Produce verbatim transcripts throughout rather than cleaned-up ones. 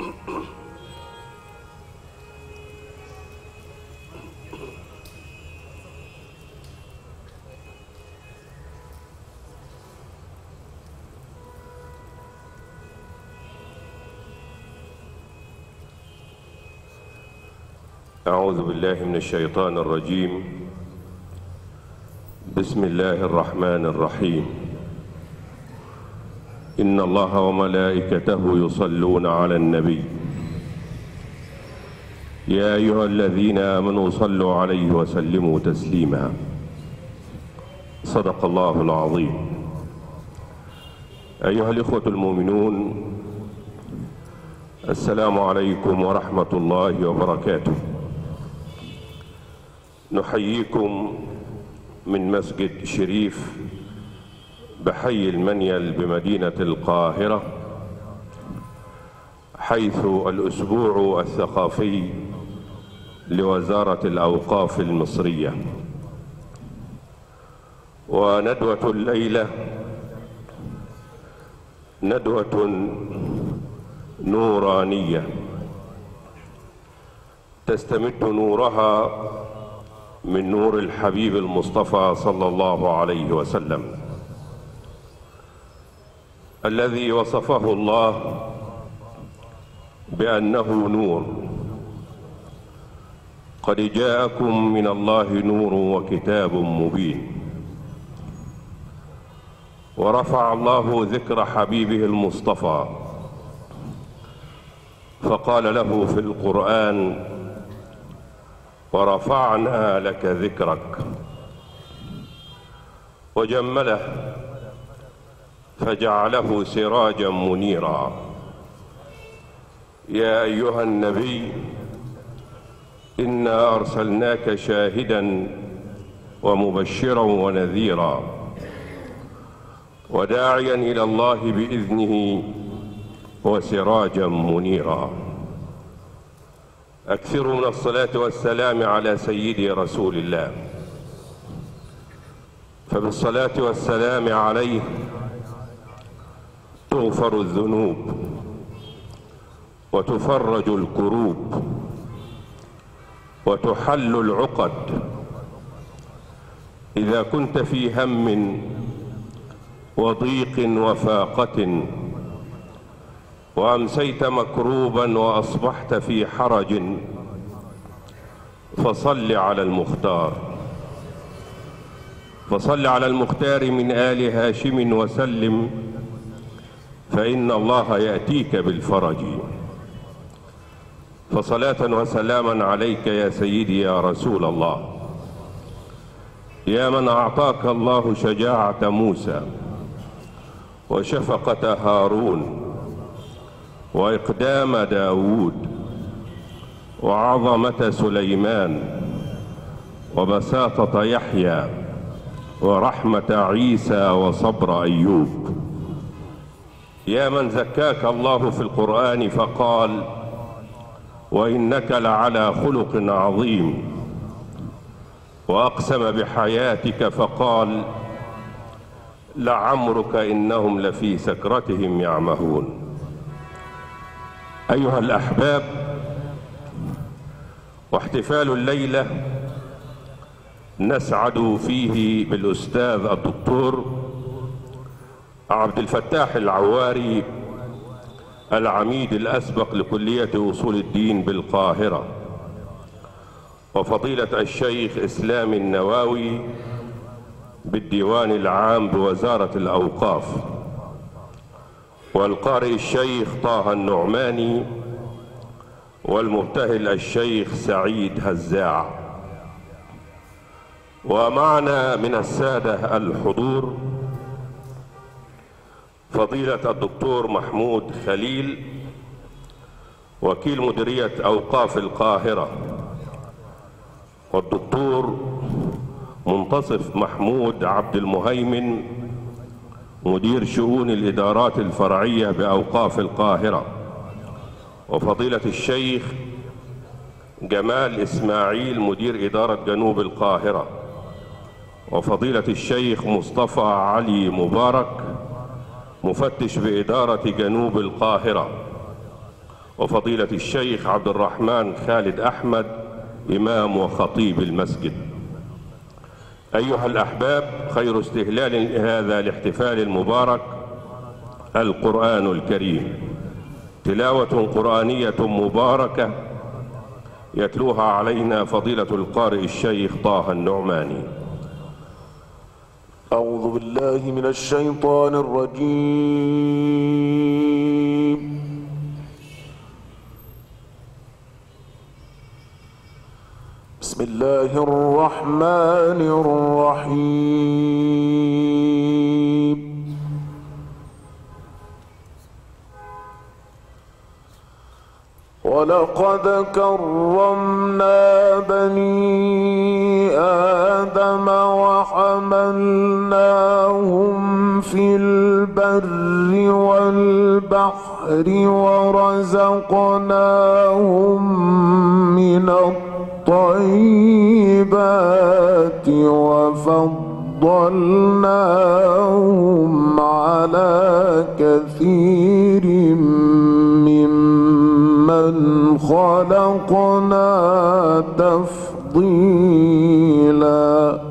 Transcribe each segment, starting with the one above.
أعوذ بالله من الشيطان الرجيم. بسم الله الرحمن الرحيم. إن الله وملائكته يصلون على النبي يا أيها الذين آمنوا صلوا عليه وسلموا تسليما. صدق الله العظيم. أيها الإخوة المؤمنون، السلام عليكم ورحمة الله وبركاته. نحييكم من مسجد شريف بحي المنيل بمدينة القاهرة، حيث الأسبوع الثقافي لوزارة الأوقاف المصرية. وندوة الليلة ندوة نورانية تستمد نورها من نور الحبيب المصطفى صلى الله عليه وسلم، الذي وصفه الله بأنه نور. قد جاءكم من الله نور وكتاب مبين. ورفع الله ذكر حبيبه المصطفى فقال له في القرآن: ورفعنا لك ذكرك. وجمله فجعله سراجا منيرا. يا أيها النبي إنا أرسلناك شاهدا ومبشرا ونذيرا وداعيا إلى الله بإذنه وسراجا منيرا. أكثروا من الصلاة والسلام على سيدي رسول الله، فبالصلاة والسلام عليه تغفر الذنوب وتفرج الكروب وتحل العقد. إذا كنت في هم وضيق وفاقة وأمسيت مكروبا وأصبحت في حرج، فصل على المختار فصل على المختار من آل هاشم وسلم، فإن الله يأتيك بالفرج. فصلاة وسلاما عليك يا سيدي يا رسول الله، يا من أعطاك الله شجاعة موسى وشفقة هارون وإقدام داود وعظمة سليمان وبساطة يحيى ورحمة عيسى وصبر أيوب. يا من زكاك الله في القرآن فقال: وإنك لعلى خلق عظيم. وأقسم بحياتك فقال: لعمرك إنهم لفي سكرتهم يعمهون. أيها الأحباب، واحتفال الليلة نسعد فيه بالأستاذ الدكتور عبد الفتاح العواري، العميد الأسبق لكلية أصول الدين بالقاهرة، وفضيلة الشيخ إسلام النواوي بالديوان العام بوزارة الأوقاف، والقارئ الشيخ طه النعماني، والمبتهل الشيخ سعيد هزاع. ومعنا من السادة الحضور فضيلة الدكتور محمود خليل، وكيل مديرية أوقاف القاهرة، والدكتور منتصف محمود عبد المهيمن، مدير شؤون الإدارات الفرعية بأوقاف القاهرة، وفضيلة الشيخ جمال إسماعيل، مدير إدارة جنوب القاهرة، وفضيلة الشيخ مصطفى علي مبارك، مفتش بإدارة جنوب القاهرة، وفضيلة الشيخ عبد الرحمن خالد أحمد إمام وخطيب المسجد. أيها الأحباب، خير استهلال لهذا الاحتفال المبارك القرآن الكريم، تلاوة قرآنية مباركة يتلوها علينا فضيلة القارئ الشيخ طه النعماني. أعوذ بالله من الشيطان الرجيم. بسم الله الرحمن الرحيم. ولقد كرمنا بني آدم وحملناهم في البر والبحر ورزقناهم من الطيبات وفضلناهم على كثير ممن خلقنا تفضيلا.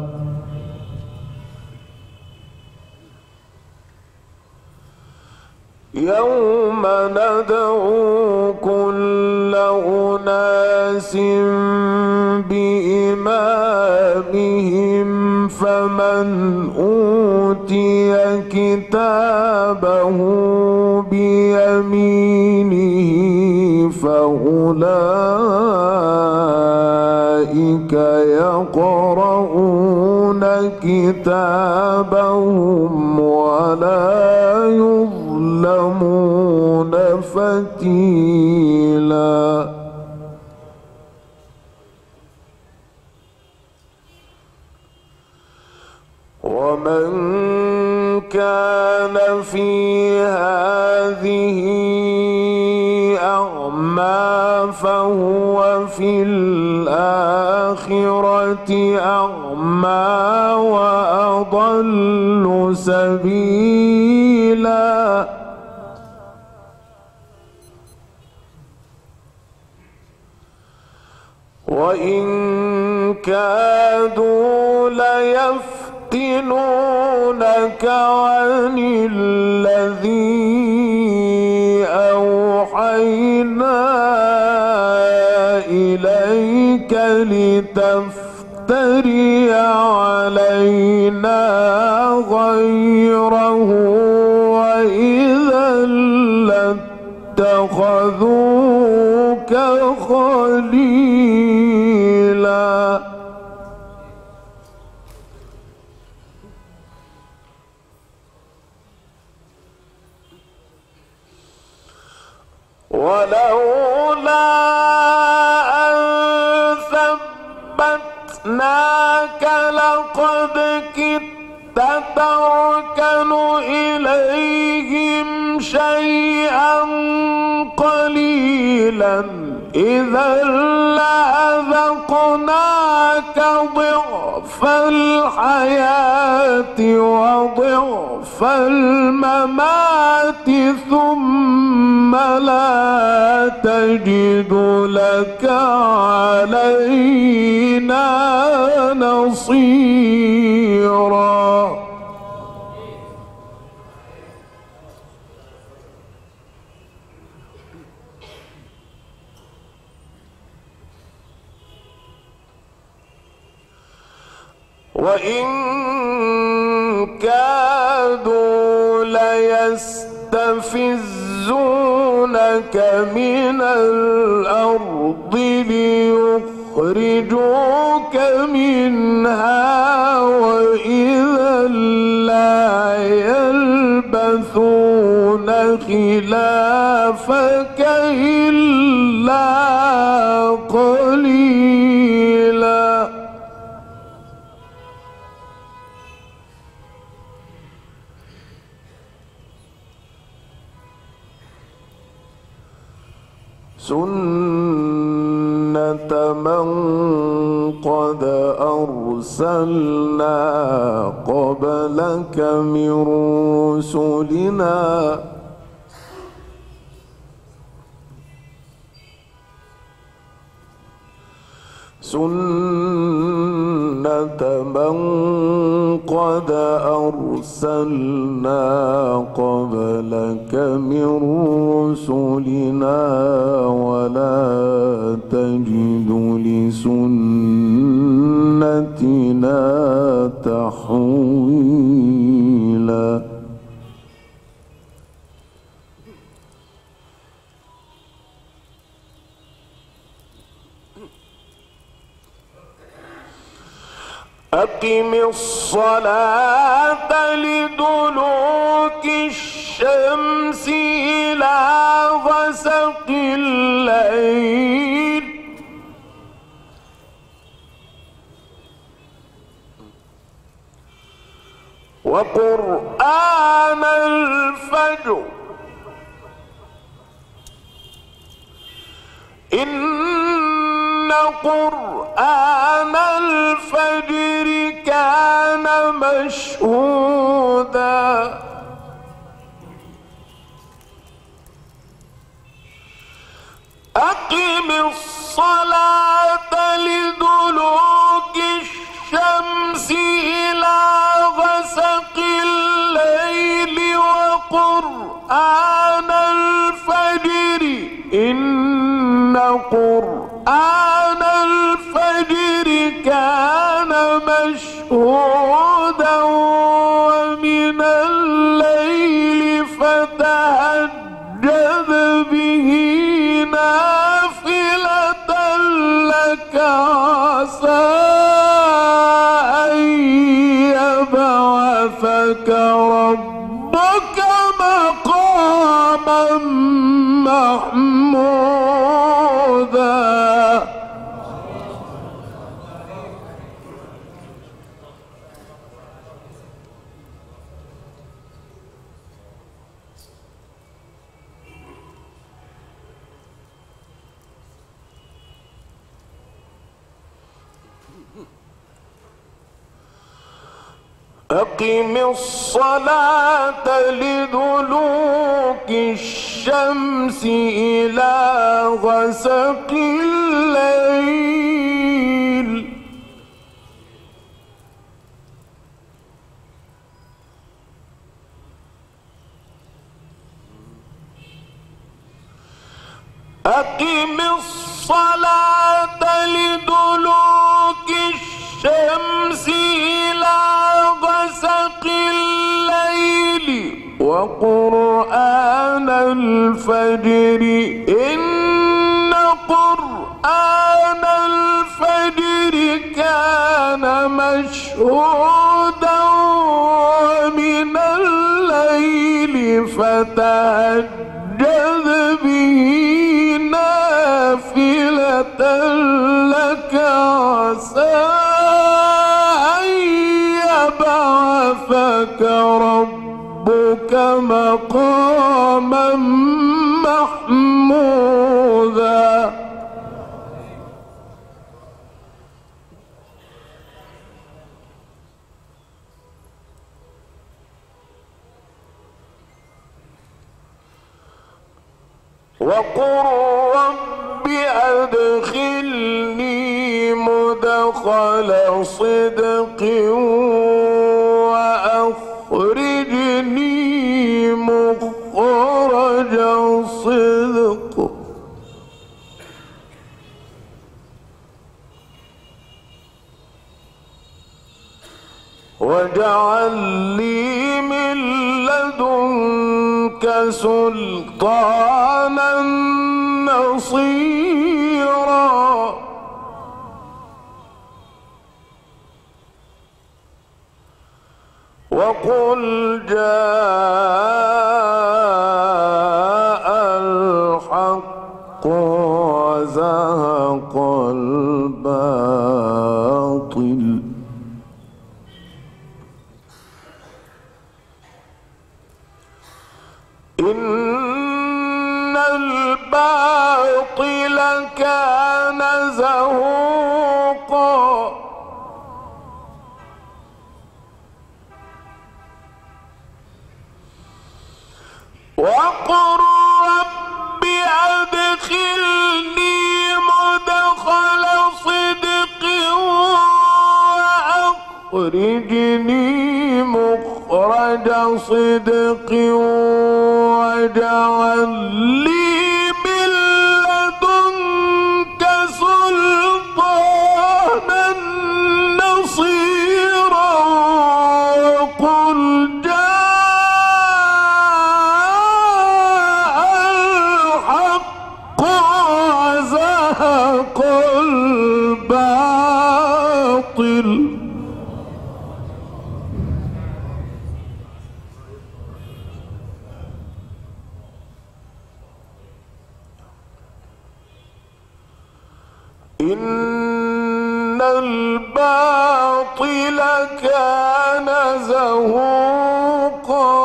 يوم ندعو كل أناس بإمامهم فمن أوتي كتابه بيمينه فأولئك يقرؤون كتابهم ولا يظلمون فتيلا. ومن كان في هذه أعمى فهو في الآخرة أعمى وأضل سبيلا. وإن كادوا ليفتنونك عن الذي أوحينا إليك لتفتري علينا غيره وإذا لاتخذوك خليلا. ولولا أن ثبتناك لقد كدت تركن إليهم شيئا قليلا إذا لأذقناك ضعف الحياة وضعف الممات ثم لا تجد لك علينا نصيرا. وإن كادوا ليستفزونك من الأرض ليخرجوك منها وإذا لا يلبثون خلافك إلا قليلا. سنة من قد أرسلنا قبلك من رسلنا سنة من قد أرسلنا قبلك من رسلنا ولا تجد لسنتنا تحويلا. أقم الصلاة لدلوك الشمس إلى غسق الليل وقرآن الفجر إن قرآن الفجر كان مشهودا. أقم الصلاة لدلوك الشمس إلى غسق الليل وقرآن الفجر إن قرآن الفجر كان مشهودا ومن الليل فتهجد به نافلة لك عسى أن يبعثك ربك مقاما محمودا. أقم الصلاة لدلوك الشمس إلى غسق الليل أقم الصلاة لدلوك الشمس إلى غسق الليل وقرآن الفجر إن قرآن الفجر كان مشهودا ومن الليل فتهجد به نافلة لك عسى أن يبعثك ربك مقاما محمودا. وقل رب أدخلني مدخل صدق وأخرجني مخرج صدق واجعل لي من لدنك سلطانا نصيرا. وقل جاء الحق وزهق الباطل إن الباطل كان زهوقا. وقل رب أدخلني مدخل صدق وأخرجني مخرج صدق واجعل لي من لدنك سلطانا نصيرا وقل جاء الحق وزهق الباطل إن الباطل كان زهوقا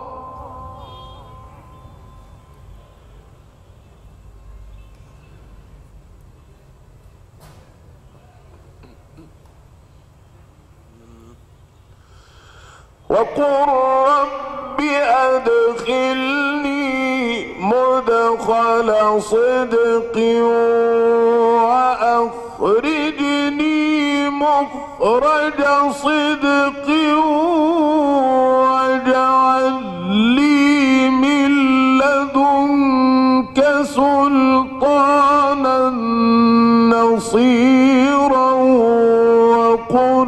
وقل رب أدخلني مدخل صدق وأخرجني مخرج صدق واجعل لي من لدنك سلطانا نصيرا وقل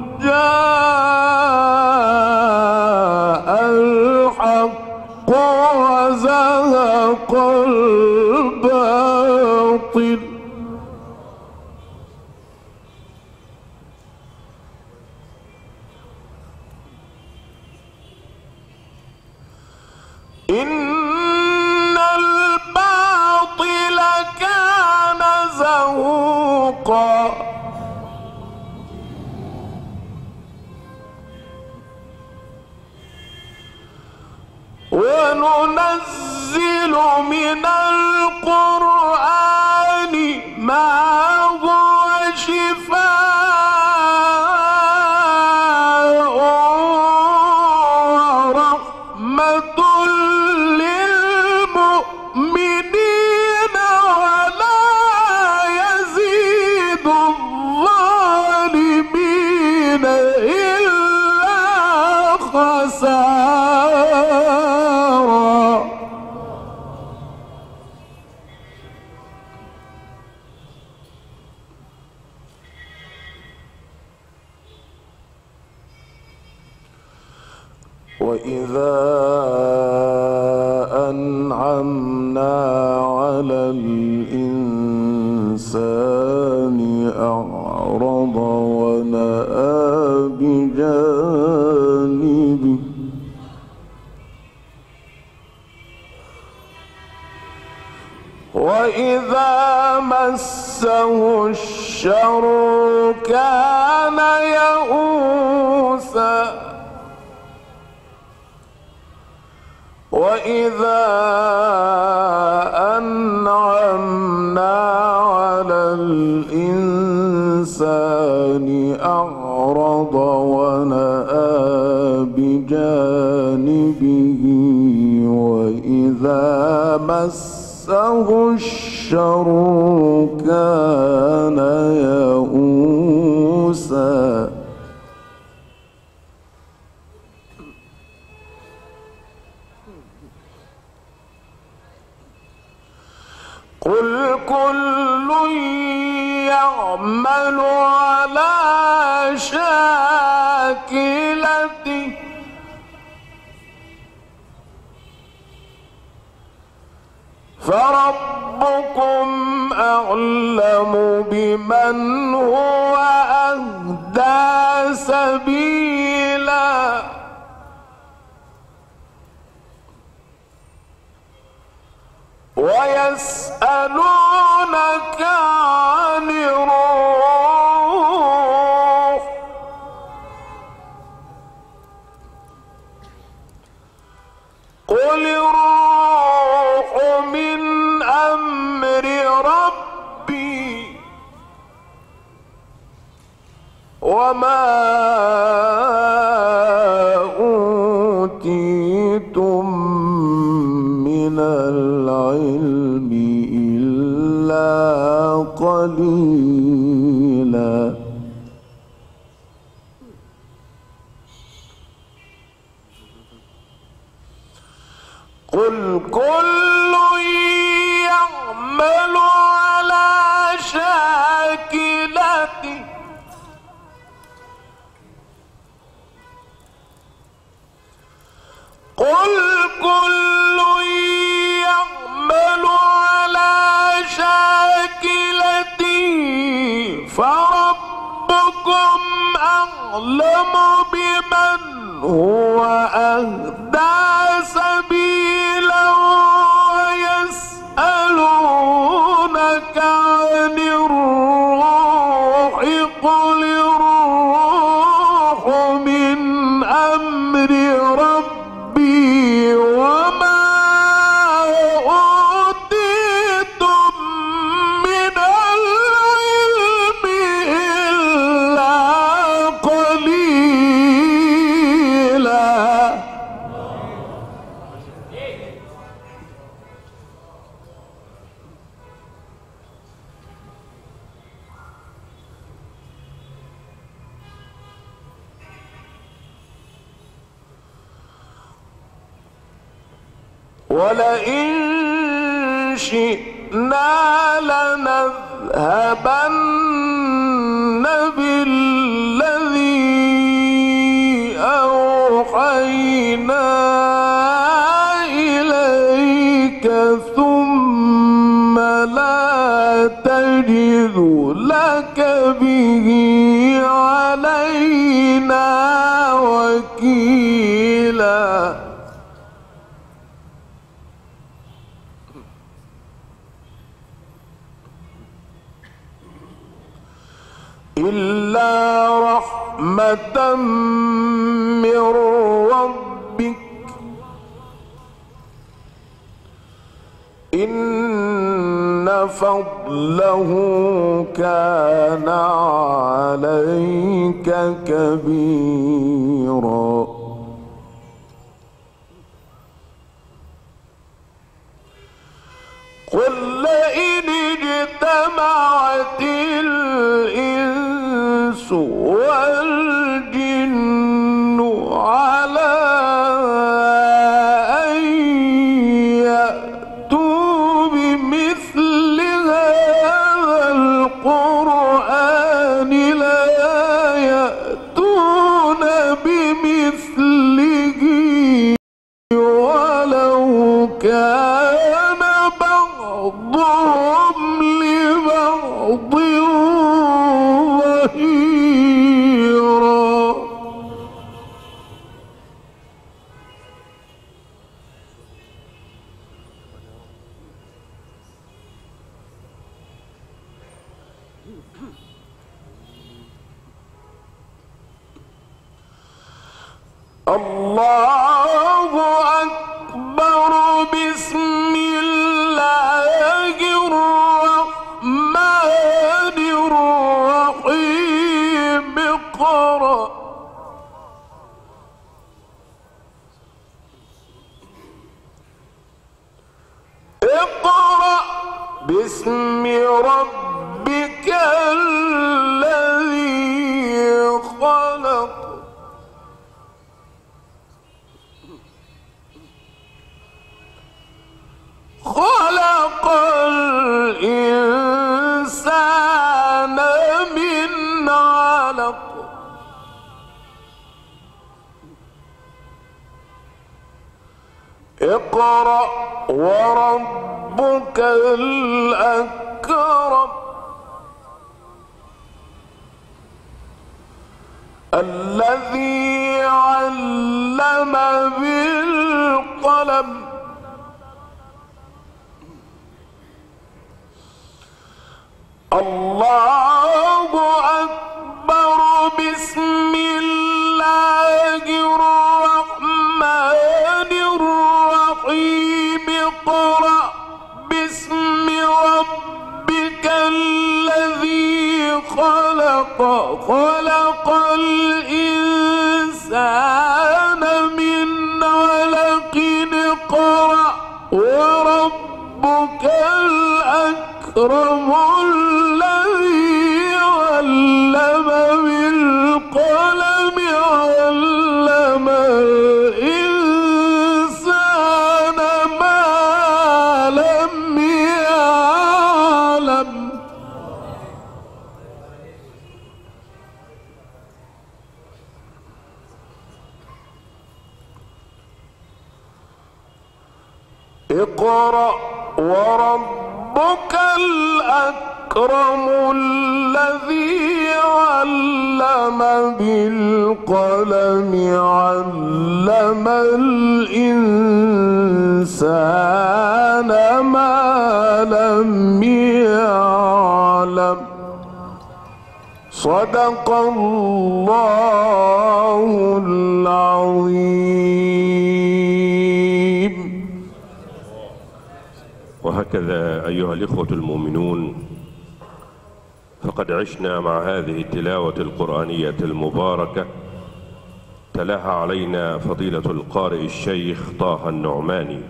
جاء الحق وزهق الباطل إن الباطل كان زهوقا وننزل من القرآن ما هو شفاء ورحمة للمؤمنين ولا يزيد الظالمين إلا خسارا وإذا أنعمنا على الإنسان أعرض ونأى بجانبه وإذا مسه الشر كان يئوسا وإذا أنعمنا على الإنسان أعرض ونأى بجانبه وإذا مسه الشر كان يئوسا قل كل يعمل على شاكلته فربكم أعلم بمن هو أهدى سبيلا ويسألونك عن الروح قل الروح من أمر ربي وما أوتيتم من العلم إلا قليلا قل كل يعمل على شاكلته قل كل يعمل على شاكلته فربكم أعلم بمن هو أهدى سبيلا ويسألونك عن الروح قل الروح من أمر ربي وما أوتيتم من العلم إلا قليلا. ولئن شئنا لنذهبن بالذي أوحينا إليك ثم لا تجد لك به علينا وكيلا. إلا رحمة من ربك إن فضله كان عليك كبيرا. قل لئن اجتمعت الإنس والجن على أن يأتوا بمثل هذا القرآن لا يأتون بمثله ولو كان بعضهم لبعض ظهيرا. الله أكبر. بسم الله الرحمن الرحيم. اقرأ اقرأ باسم ربك الذي خلق. خلق الإنسان من علق. اقرأ وربك الأكرم الذي علم بالقلم الله أكبر. بسم الله الرحمن الرحيم. اقرأ باسم ربك الذي خلق. خلق الإنسان من علق. اقرأ وربك الأكرم الذي علم بالقلم علم الإنسان اقرأ وربك الأكرم الذي علم بالقلم علم الإنسان ما لم يعلم. صدق الله العظيم. وهكذا أيها الإخوة المؤمنون، فقد عشنا مع هذه التلاوة القرآنية المباركة تلاها علينا فضيلة القارئ الشيخ طه النعماني،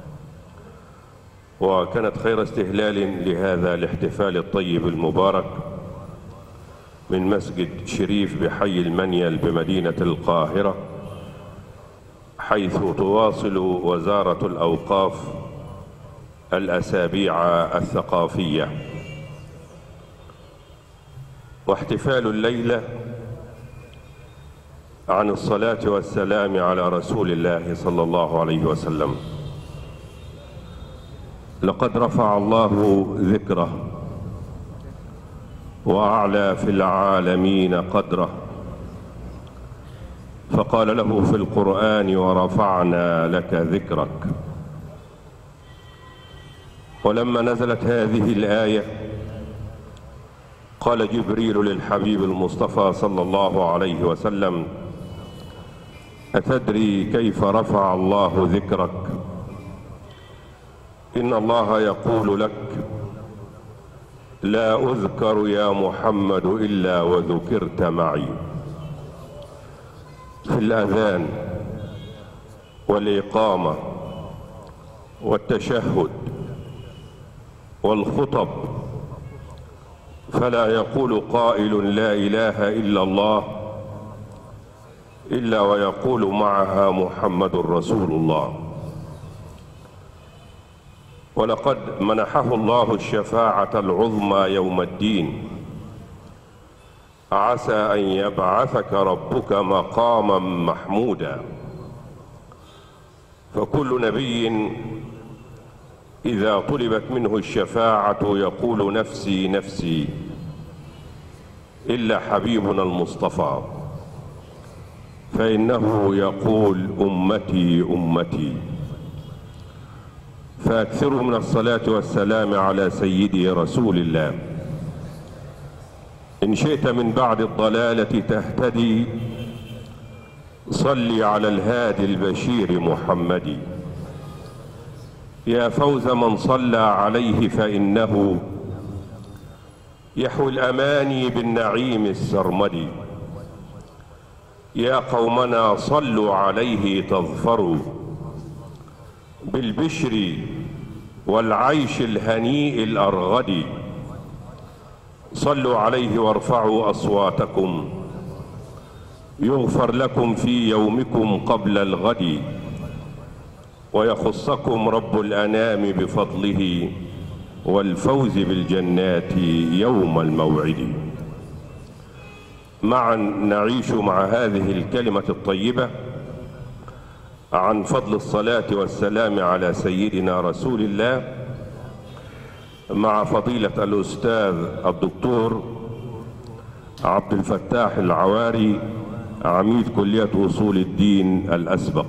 وكانت خير استهلال لهذا الاحتفال الطيب المبارك من مسجد شريف بحي المنيل بمدينة القاهرة، حيث تواصل وزارة الأوقاف الأسابيع الثقافية. واحتفال الليلة عن الصلاة والسلام على رسول الله صلى الله عليه وسلم. لقد رفع الله ذكره وأعلى في العالمين قدره، فقال له في القرآن: ورفعنا لك ذكرك. ولما نزلت هذه الآية قال جبريل للحبيب المصطفى صلى الله عليه وسلم: أتدري كيف رفع الله ذكرك؟ إن الله يقول لك: لا أذكر يا محمد إلا وذكرت معي. في الأذان والإقامة والتشهد والخطب، فلا يقول قائل لا إله إلا الله إلا ويقول معها محمد رسول الله. ولقد منحه الله الشفاعة العظمى يوم الدين، عسى أن يبعثك ربك مقاما محمودا. فكل نبي إذا طلبت منه الشفاعة يقول نفسي نفسي، إلا حبيبنا المصطفى فإنه يقول أمتي أمتي. فأكثروا من الصلاة والسلام على سيدي رسول الله. إن شئت من بعد الضلالة تهتدي، صل على الهادي البشير محمد. يا فوز من صلى عليه، فإنه يحوي الأماني بالنعيم السرمدي. يا قومنا صلوا عليه تظفروا بالبشر والعيش الهنيء الأرغد. صلوا عليه وارفعوا أصواتكم، يغفر لكم في يومكم قبل الغد، ويخصكم رب الأنام بفضله والفوز بالجنات يوم الموعد. معا نعيش مع هذه الكلمة الطيبة عن فضل الصلاة والسلام على سيدنا رسول الله مع فضيلة الأستاذ الدكتور عبد الفتاح العواري، عميد كلية أصول الدين الأسبق.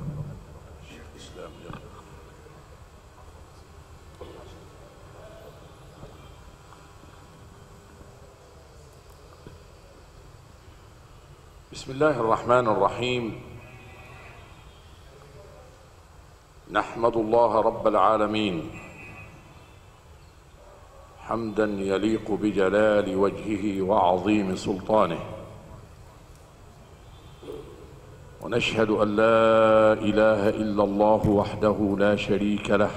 بسم الله الرحمن الرحيم. نحمد الله رب العالمين حمدا يليق بجلال وجهه وعظيم سلطانه، ونشهد أن لا إله إلا الله وحده لا شريك له،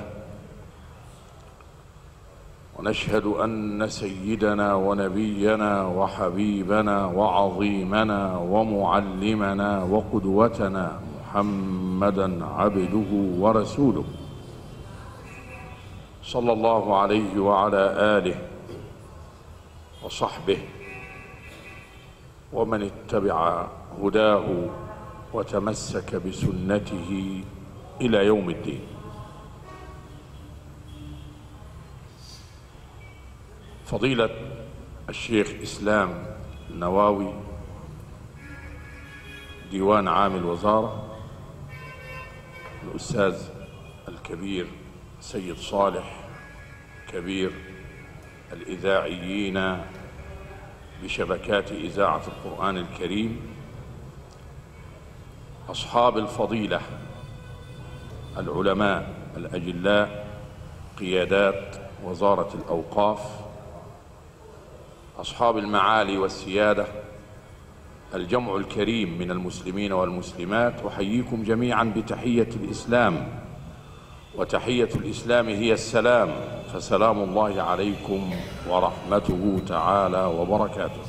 ونشهد أن سيدنا ونبينا وحبيبنا وعظيمنا ومعلمنا وقدوتنا محمدا عبده ورسوله صلى الله عليه وعلى آله وصحبه ومن اتبع هداه وتمسك بسنته إلى يوم الدين. فضيلة الشيخ إسلام النواوي ديوان عام الوزارة، الأستاذ الكبير سيد صالح كبير الإذاعيين بشبكات إذاعة القرآن الكريم، أصحاب الفضيلة العلماء الأجلاء قيادات وزارة الأوقاف، أصحاب المعالي والسيادة، الجمع الكريم من المسلمين والمسلمات، أحييكم جميعا بتحية الإسلام، وتحية الإسلام هي السلام، فسلام الله عليكم ورحمته تعالى وبركاته.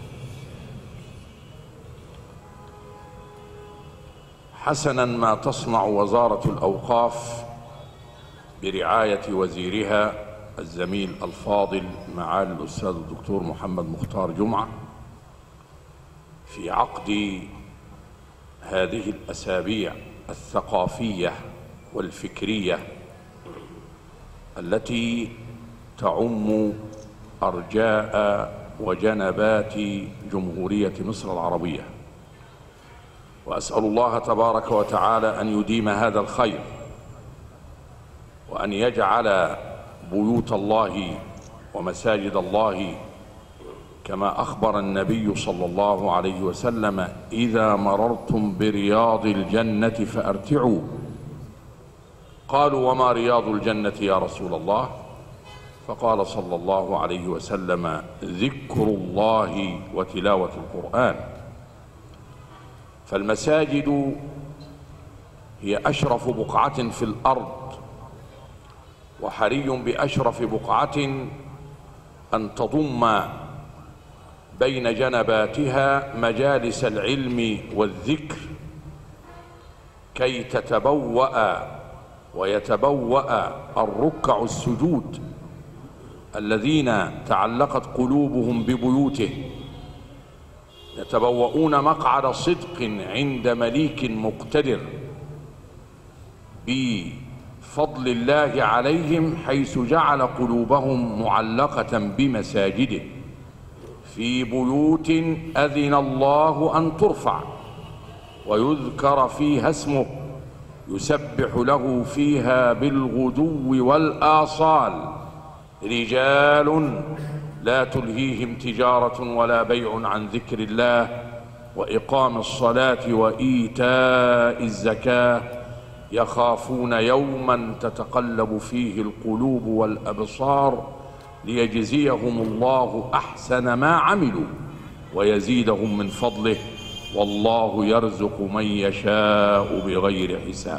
حسنا ما تصنع وزارة الأوقاف برعاية وزيرها الزميل الفاضل معالي الأستاذ الدكتور محمد مختار جمعة في عقد هذه الأسابيع الثقافية والفكرية التي تعم أرجاء وجنبات جمهورية مصر العربية، وأسأل الله تبارك وتعالى أن يديم هذا الخير، وأن يجعل بيوت الله ومساجد الله كما أخبر النبي صلى الله عليه وسلم: إذا مررتم برياض الجنة فأرتعوا. قالوا: وما رياض الجنة يا رسول الله؟ فقال صلى الله عليه وسلم: ذكر الله وتلاوة القرآن. فالمساجد هي أشرف بقعة في الأرض، وحري بأشرف بقعة أن تضم بين جنباتها مجالس العلم والذكر كي تتبوأ ويتبوأ الركع السجود الذين تعلقت قلوبهم ببيوته، يتبوؤون مقعد صدق عند مليك مقتدر بفضل الله عليهم، حيث جعل قلوبهم معلقة بمساجده في بيوت أذن الله أن ترفع ويذكر فيها اسمه، يسبح له فيها بالغدو والآصال رجال لا تلهيهم تجارة ولا بيع عن ذكر الله وإقام الصلاة وإيتاء الزكاة، يخافون يوما تتقلب فيه القلوب والأبصار ليجزيهم الله أحسن ما عملوا ويزيدهم من فضله، والله يرزق من يشاء بغير حساب.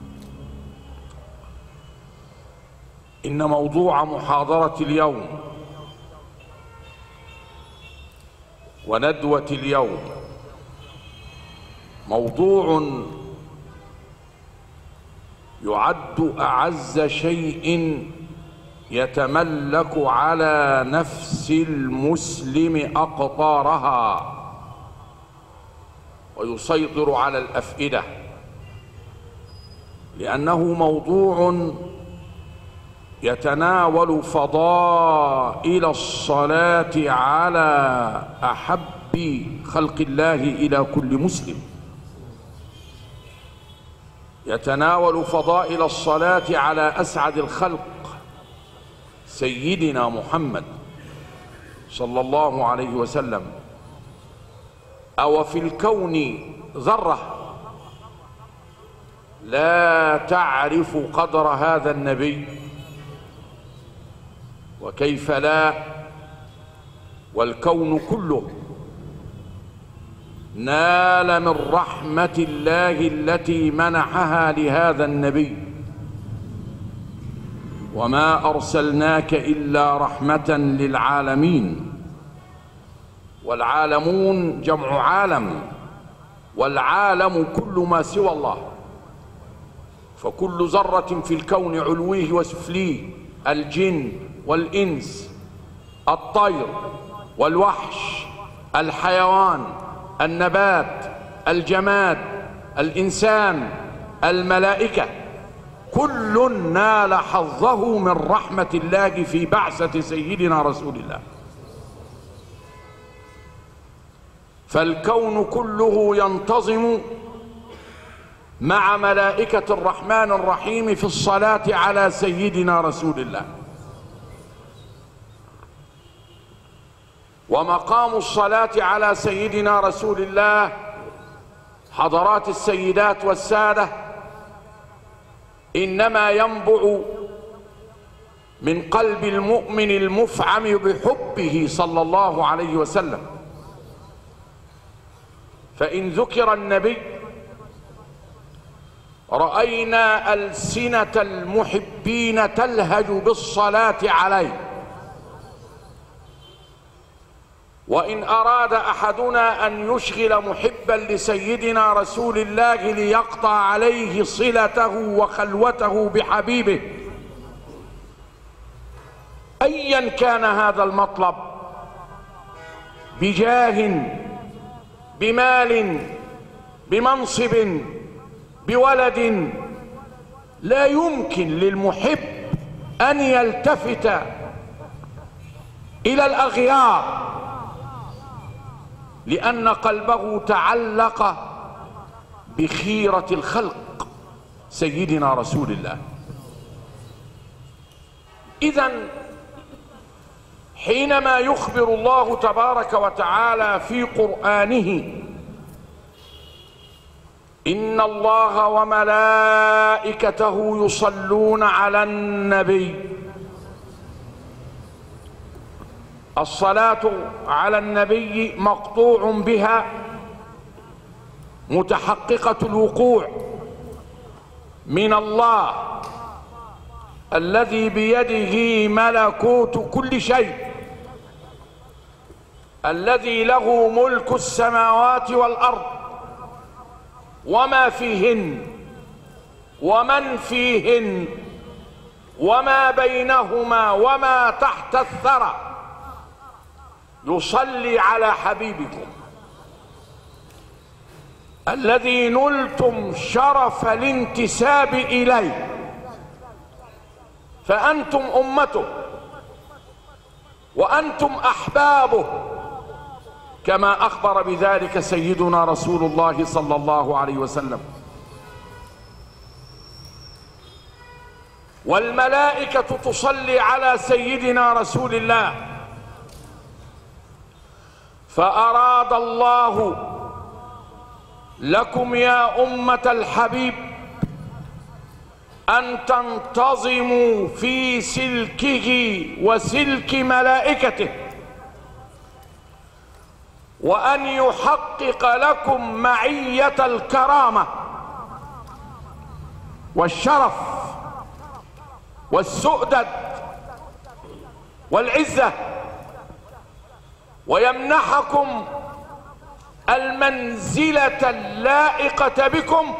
إن موضوع محاضرة اليوم وندوة اليوم موضوع يعد أعز شيء يتملك على نفس المسلم أقطارها ويسيطر على الأفئدة، لأنه موضوع يتناول فضائل الصلاة على أحب خلق الله إلى كل مسلم، يتناول فضائل الصلاة على أسعد الخلق سيدنا محمد صلى الله عليه وسلم. أو في الكون ذرة لا تعرف قدر هذا النبي، وكيف لا، والكون كله نال من رحمة الله التي منحها لهذا النبي، وما أرسلناك إلا رحمة للعالمين، والعالمون جمع عالم، والعالم كل ما سوى الله، فكل ذرة في الكون علويه وسفليه، الجن والإنس، الطير والوحش، الحيوان، النبات، الجماد، الإنسان، الملائكة، كل نال حظه من رحمة الله في بعثة سيدنا رسول الله. فالكون كله ينتظم مع ملائكة الرحمن الرحيم في الصلاة على سيدنا رسول الله. ومقام الصلاة على سيدنا رسول الله حضرات السيدات والسادة إنما ينبع من قلب المؤمن المفعم بحبه صلى الله عليه وسلم. فإن ذكر النبي رأينا ألسنة المحبين تلهج بالصلاة عليه. وإن أراد أحدنا أن يشغل محبا لسيدنا رسول الله ليقطع عليه صلته وخلوته بحبيبه أيا كان هذا المطلب، بجاه، بمال، بمنصب، بولد، لا يمكن للمحب أن يلتفت إلى الأغيار، لأن قلبه تعلق بخيرة الخلق سيدنا رسول الله. إذن حينما يخبر الله تبارك وتعالى في قرآنه إن الله وملائكته يصلون على النبي، الصلاة على النبي مقطوع بها متحققة الوقوع من الله الذي بيده ملكوت كل شيء، الذي له ملك السماوات والأرض وما فيهن ومن فيهن وما بينهما وما تحت الثرى، يصلي على حبيبكم الذي نلتم شرف الانتساب إليه، فأنتم أمته وأنتم أحبابه، كما أخبر بذلك سيدنا رسول الله صلى الله عليه وسلم. والملائكة تصلي على سيدنا رسول الله، فأراد الله لكم يا أمة الحبيب أن تنتظموا في سلكه وسلك ملائكته، وأن يحقق لكم معية الكرامة والشرف والسؤدد والعزة، ويمنحكم المنزلة اللائقة بكم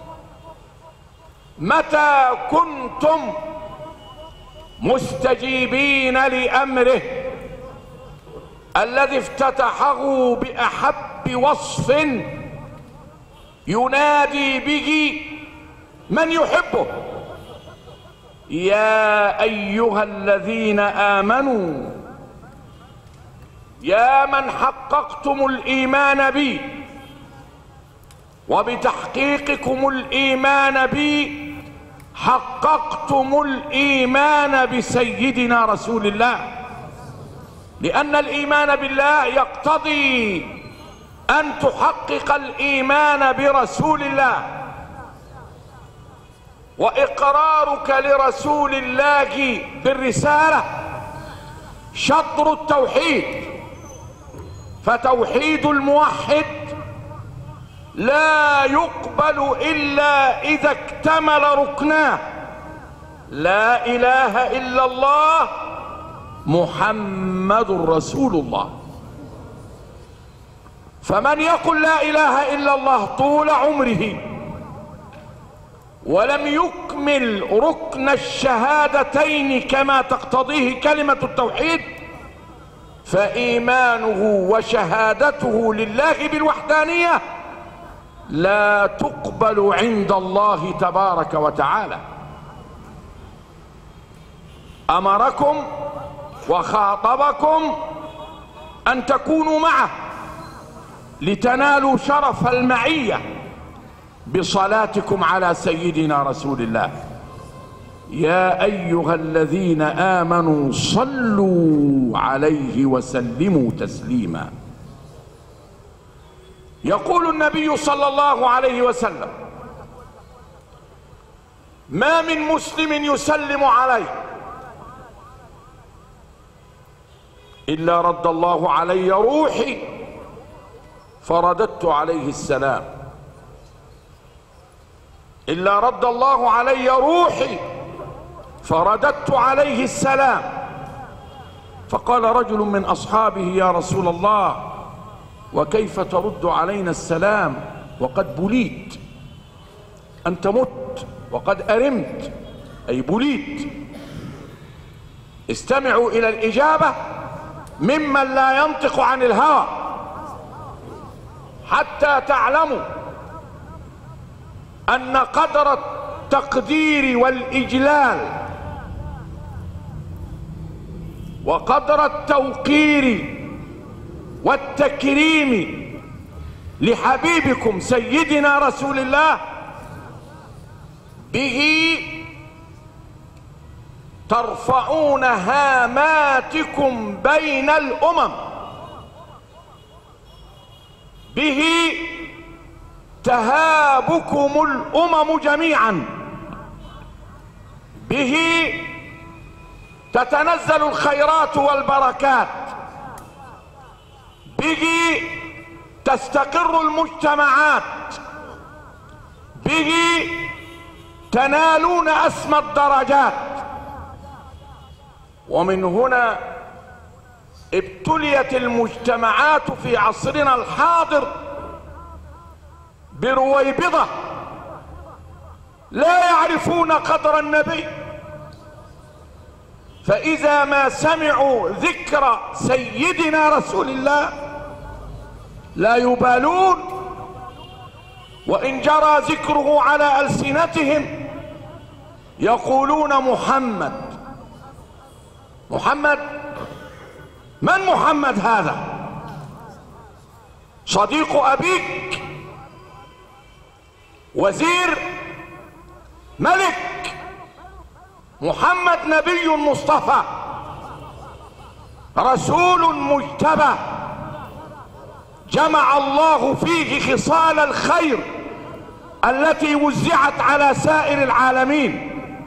متى كنتم مستجيبين لأمره الذي افتتحه بأحب وصف ينادي به من يحبه: يا أيها الذين آمنوا، يا من حققتم الإيمان بي، وبتحقيقكم الإيمان بي حققتم الإيمان بسيدنا رسول الله، لأن الإيمان بالله يقتضي أن تحقق الإيمان برسول الله، وإقرارك لرسول الله بالرسالة شطر التوحيد. فتوحيد الموحد لا يقبل إلا إذا اكتمل ركناه: لا إله إلا الله محمد رسول الله. فمن يقل لا إله إلا الله طول عمره ولم يكمل ركن الشهادتين كما تقتضيه كلمة التوحيد، فإيمانه وشهادته لله بالوحدانية لا تقبل عند الله تبارك وتعالى. أمركم وخاطبكم أن تكونوا معه لتنالوا شرف المعية بصلاتكم على سيدنا رسول الله. يا أيها الذين آمنوا صلوا عليه وسلموا تسليما. يقول النبي صلى الله عليه وسلم: ما من مسلم يسلم عليه إلا رد الله علي روحي فرددت عليه السلام. إلا رد الله علي روحي فرددت عليه السلام. فقال رجل من أصحابه: يا رسول الله، وكيف ترد علينا السلام وقد بليت؟ أنت مت وقد أرمت، أي بليت. استمعوا إلى الإجابة ممن لا ينطق عن الهوى حتى تعلموا أن قدر التقدير والإجلال وقدر التوقير والتكريم لحبيبكم سيدنا رسول الله به ترفعون هاماتكم بين الأمم، به تهابكم الأمم جميعا، به تتنزل الخيرات والبركات، به تستقر المجتمعات، به تنالون أسمى الدرجات. ومن هنا ابتليت المجتمعات في عصرنا الحاضر برويبضة لا يعرفون قدر النبي، فإذا ما سمعوا ذكر سيدنا رسول الله لا يبالون، وإن جرى ذكره على ألسنتهم يقولون محمد محمد. من محمد هذا؟ صديق أبيك؟ وزير؟ ملك؟ محمد نبي مصطفى، رسول مجتبى، جمع الله فيه خصال الخير التي وزعت على سائر العالمين.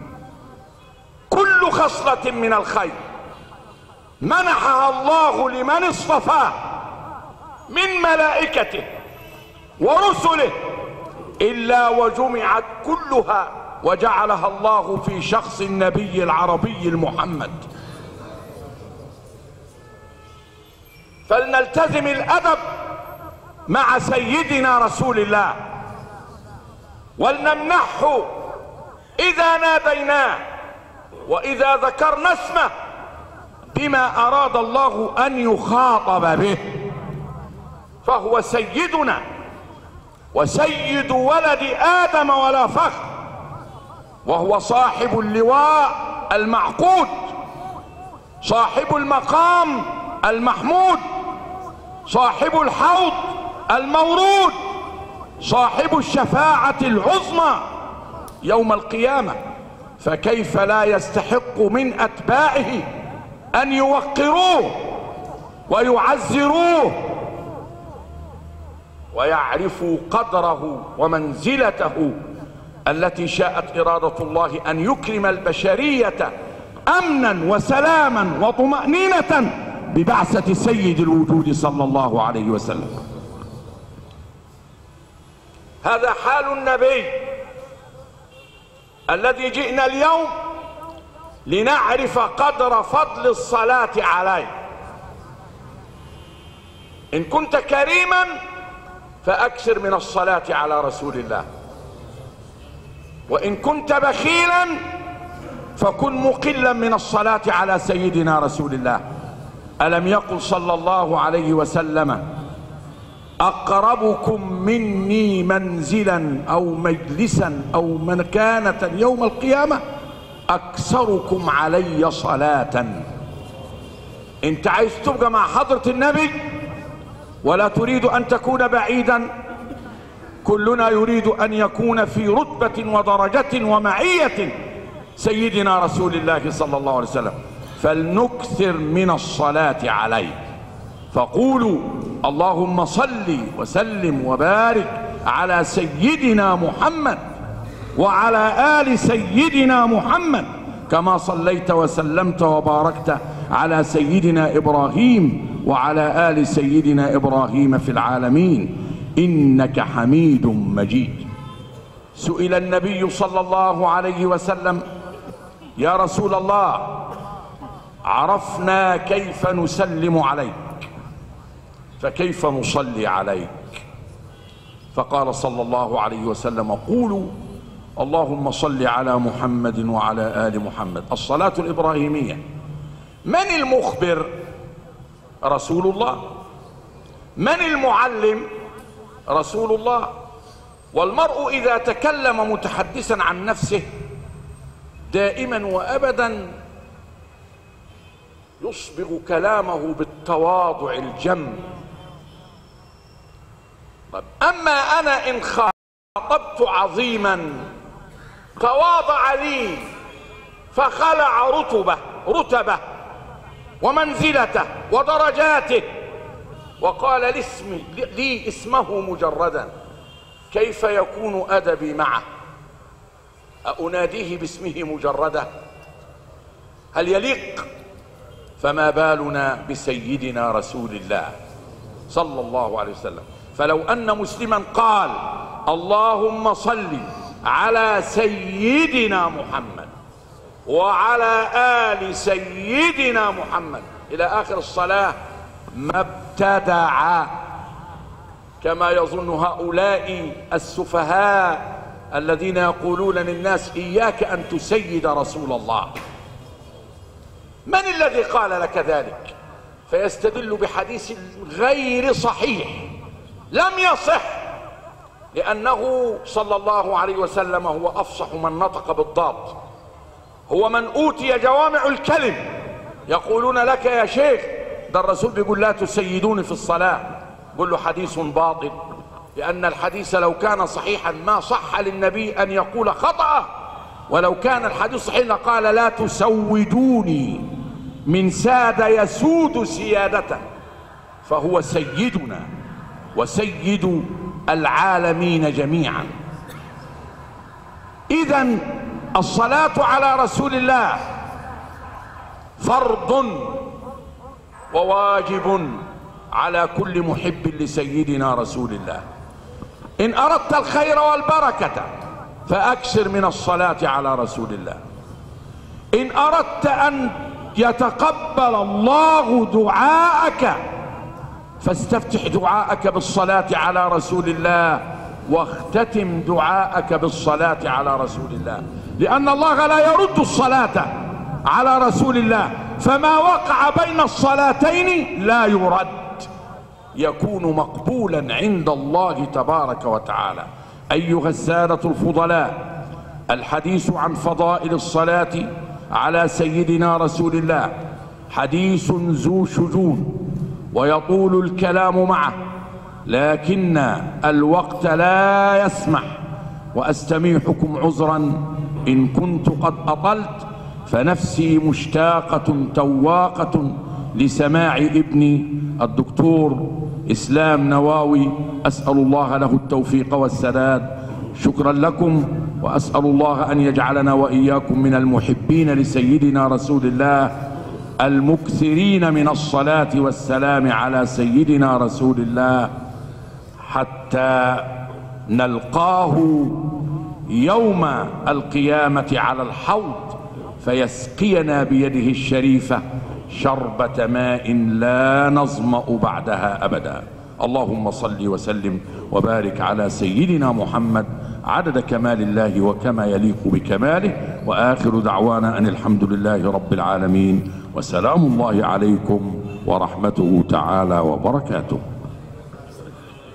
كل خصلة من الخير منحها الله لمن اصطفاه من ملائكته ورسله، إلا وجمعت كلها وجعلها الله في شخص النبي العربي المحمد. فلنلتزم الأدب مع سيدنا رسول الله، ولنمنحه إذا ناديناه وإذا ذكرنا اسمه بما أراد الله أن يخاطب به، فهو سيدنا وسيد ولد آدم ولا فخر، وهو صاحب اللواء المعقود، صاحب المقام المحمود، صاحب الحوض المورود، صاحب الشفاعة العظمى يوم القيامة. فكيف لا يستحق من أتباعه أن يوقروه ويعزروه ويعرفوا قدره ومنزلته التي شاءت إرادة الله أن يكرم البشرية أمنا وسلاما وطمأنينة ببعثة سيد الوجود صلى الله عليه وسلم. هذا حال النبي الذي جئنا اليوم لنعرف قدر فضل الصلاة عليه. إن كنت كريما فأكثر من الصلاة على رسول الله، وإن كنت بخيلا فكن مقلا من الصلاة على سيدنا رسول الله. ألم يقل صلى الله عليه وسلم: أقربكم مني منزلا أو مجلسا أو مكانة يوم القيامة أكثركم علي صلاة. انت عايز تبقى مع حضرة النبي ولا تريد أن تكون بعيدا؟ كلنا يريد أن يكون في رتبة ودرجة ومعية سيدنا رسول الله صلى الله عليه وسلم، فلنكثر من الصلاة عليه. فقولوا اللهم صل وسلم وبارك على سيدنا محمد وعلى آل سيدنا محمد كما صليت وسلمت وباركت على سيدنا إبراهيم وعلى آل سيدنا إبراهيم في العالمين إنك حميد مجيد. سئل النبي صلى الله عليه وسلم: يا رسول الله، عرفنا كيف نسلم عليك، فكيف نصلي عليك؟ فقال صلى الله عليه وسلم: قولوا اللهم صل على محمد وعلى آل محمد. الصلاة الإبراهيمية. من المخبر؟ رسول الله. من المعلم؟ رسول الله. والمرء إذا تكلم متحدثا عن نفسه دائما وأبدا يصبغ كلامه بالتواضع الجم. أما أنا إن خاطبت عظيما تواضع لي فخلع رتبه رتبه ومنزلته ودرجاته وقال لاسمي لي اسمه مجردا، كيف يكون أدبي معه؟ أناديه باسمه مجردا؟ هل يليق؟ فما بالنا بسيدنا رسول الله صلى الله عليه وسلم. فلو أن مسلما قال اللهم صل على سيدنا محمد وعلى آل سيدنا محمد إلى آخر الصلاة ما ابتدع، كما يظن هؤلاء السفهاء الذين يقولون للناس إياك أن تسيد رسول الله. من الذي قال لك ذلك؟ فيستدل بحديث غير صحيح لم يصح، لأنه صلى الله عليه وسلم هو أفصح من نطق بالضاد، هو من أوتي جوامع الكلم. يقولون لك يا شيخ ده الرسول بيقول لا تسيدوني في الصلاة، قل له حديث باطل، لأن الحديث لو كان صحيحا ما صح للنبي أن يقول خطأ، ولو كان الحديث صحيحا قال لا تسودوني من ساد يسود سيادته، فهو سيدنا وسيد العالمين جميعا. إذن الصلاة على رسول الله فرض وواجب على كل محب لسيدنا رسول الله. إن أردت الخير والبركة فأكثر من الصلاة على رسول الله. إن أردت أن يتقبل الله دعاءك فاستفتح دعاءك بالصلاة على رسول الله، واختتم دعاءك بالصلاة على رسول الله، لأن الله لا يرد الصلاة على رسول الله، فما وقع بين الصلاتين لا يرد، يكون مقبولا عند الله تبارك وتعالى. أيها السادة الفضلاء، الحديث عن فضائل الصلاة على سيدنا رسول الله حديث ذو شجون ويطول الكلام معه، لكن الوقت لا يسمح، وأستميحكم عذرا إن كنت قد أطلت، فنفسي مشتاقة تواقة لسماع ابني الدكتور إسلام نواوي، أسأل الله له التوفيق والسداد. شكرا لكم، وأسأل الله أن يجعلنا وإياكم من المحبين لسيدنا رسول الله المكثرين من الصلاة والسلام على سيدنا رسول الله حتى نلقاه يوم القيامة على الحوض فيسقينا بيده الشريفة شربة ماء لا نظمأ بعدها أبدا. اللهم صل وسلم وبارك على سيدنا محمد عدد كمال الله وكما يليق بكماله، وآخر دعوانا أن الحمد لله رب العالمين، وسلام الله عليكم ورحمته تعالى وبركاته.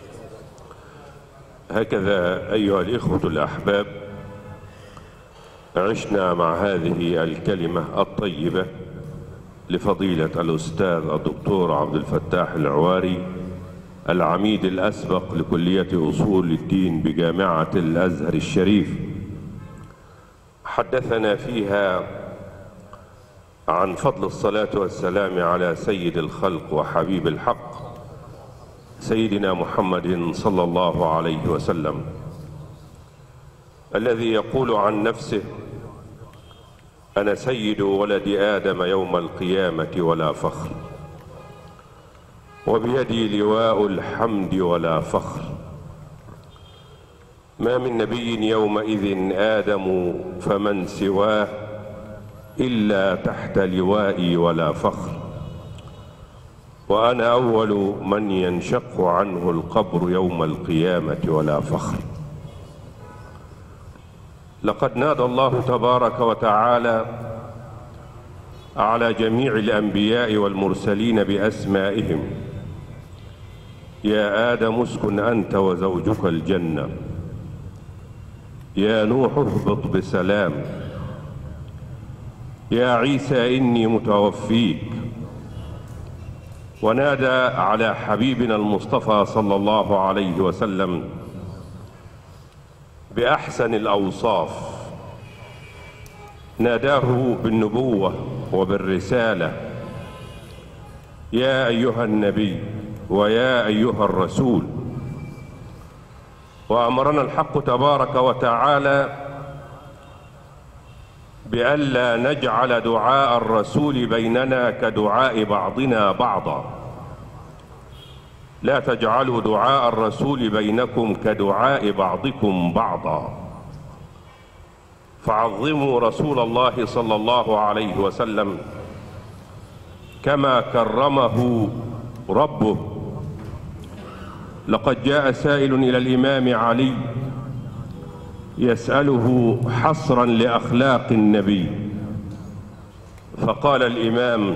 هكذا أيها الإخوة الأحباب عشنا مع هذه الكلمة الطيبة لفضيلة الأستاذ الدكتور عبد الفتاح العواري، العميد الأسبق لكلية أصول الدين بجامعة الأزهر الشريف. حدثنا فيها عن فضل الصلاة والسلام على سيد الخلق وحبيب الحق سيدنا محمد صلى الله عليه وسلم، الذي يقول عن نفسه: أنا سيد ولد آدم يوم القيامة ولا فخر، وبيدي لواء الحمد ولا فخر. ما من نبي يومئذ آدم فمن سواه إلا تحت لوائي ولا فخر، وأنا أول من ينشق عنه القبر يوم القيامة ولا فخر. لقد نادى الله تبارك وتعالى على جميع الأنبياء والمرسلين بأسمائهم: يا آدم اسكن أنت وزوجك الجنة، يا نوح اهبط بسلام، يا عيسى إني متوفيك. ونادى على حبيبنا المصطفى صلى الله عليه وسلم بأحسن الأوصاف، ناداه بالنبوة وبالرسالة: يا أيها النبي ويا أيها الرسول. وأمرنا الحق تبارك وتعالى بألا نجعل دعاء الرسول بيننا كدعاء بعضنا بعضا، لا تجعلوا دعاء الرسول بينكم كدعاء بعضكم بعضا، فعظموا رسول الله صلى الله عليه وسلم كما كرمه ربه. لقد جاء سائل إلى الإمام علي يسأله حصرا لأخلاق النبي، فقال الإمام: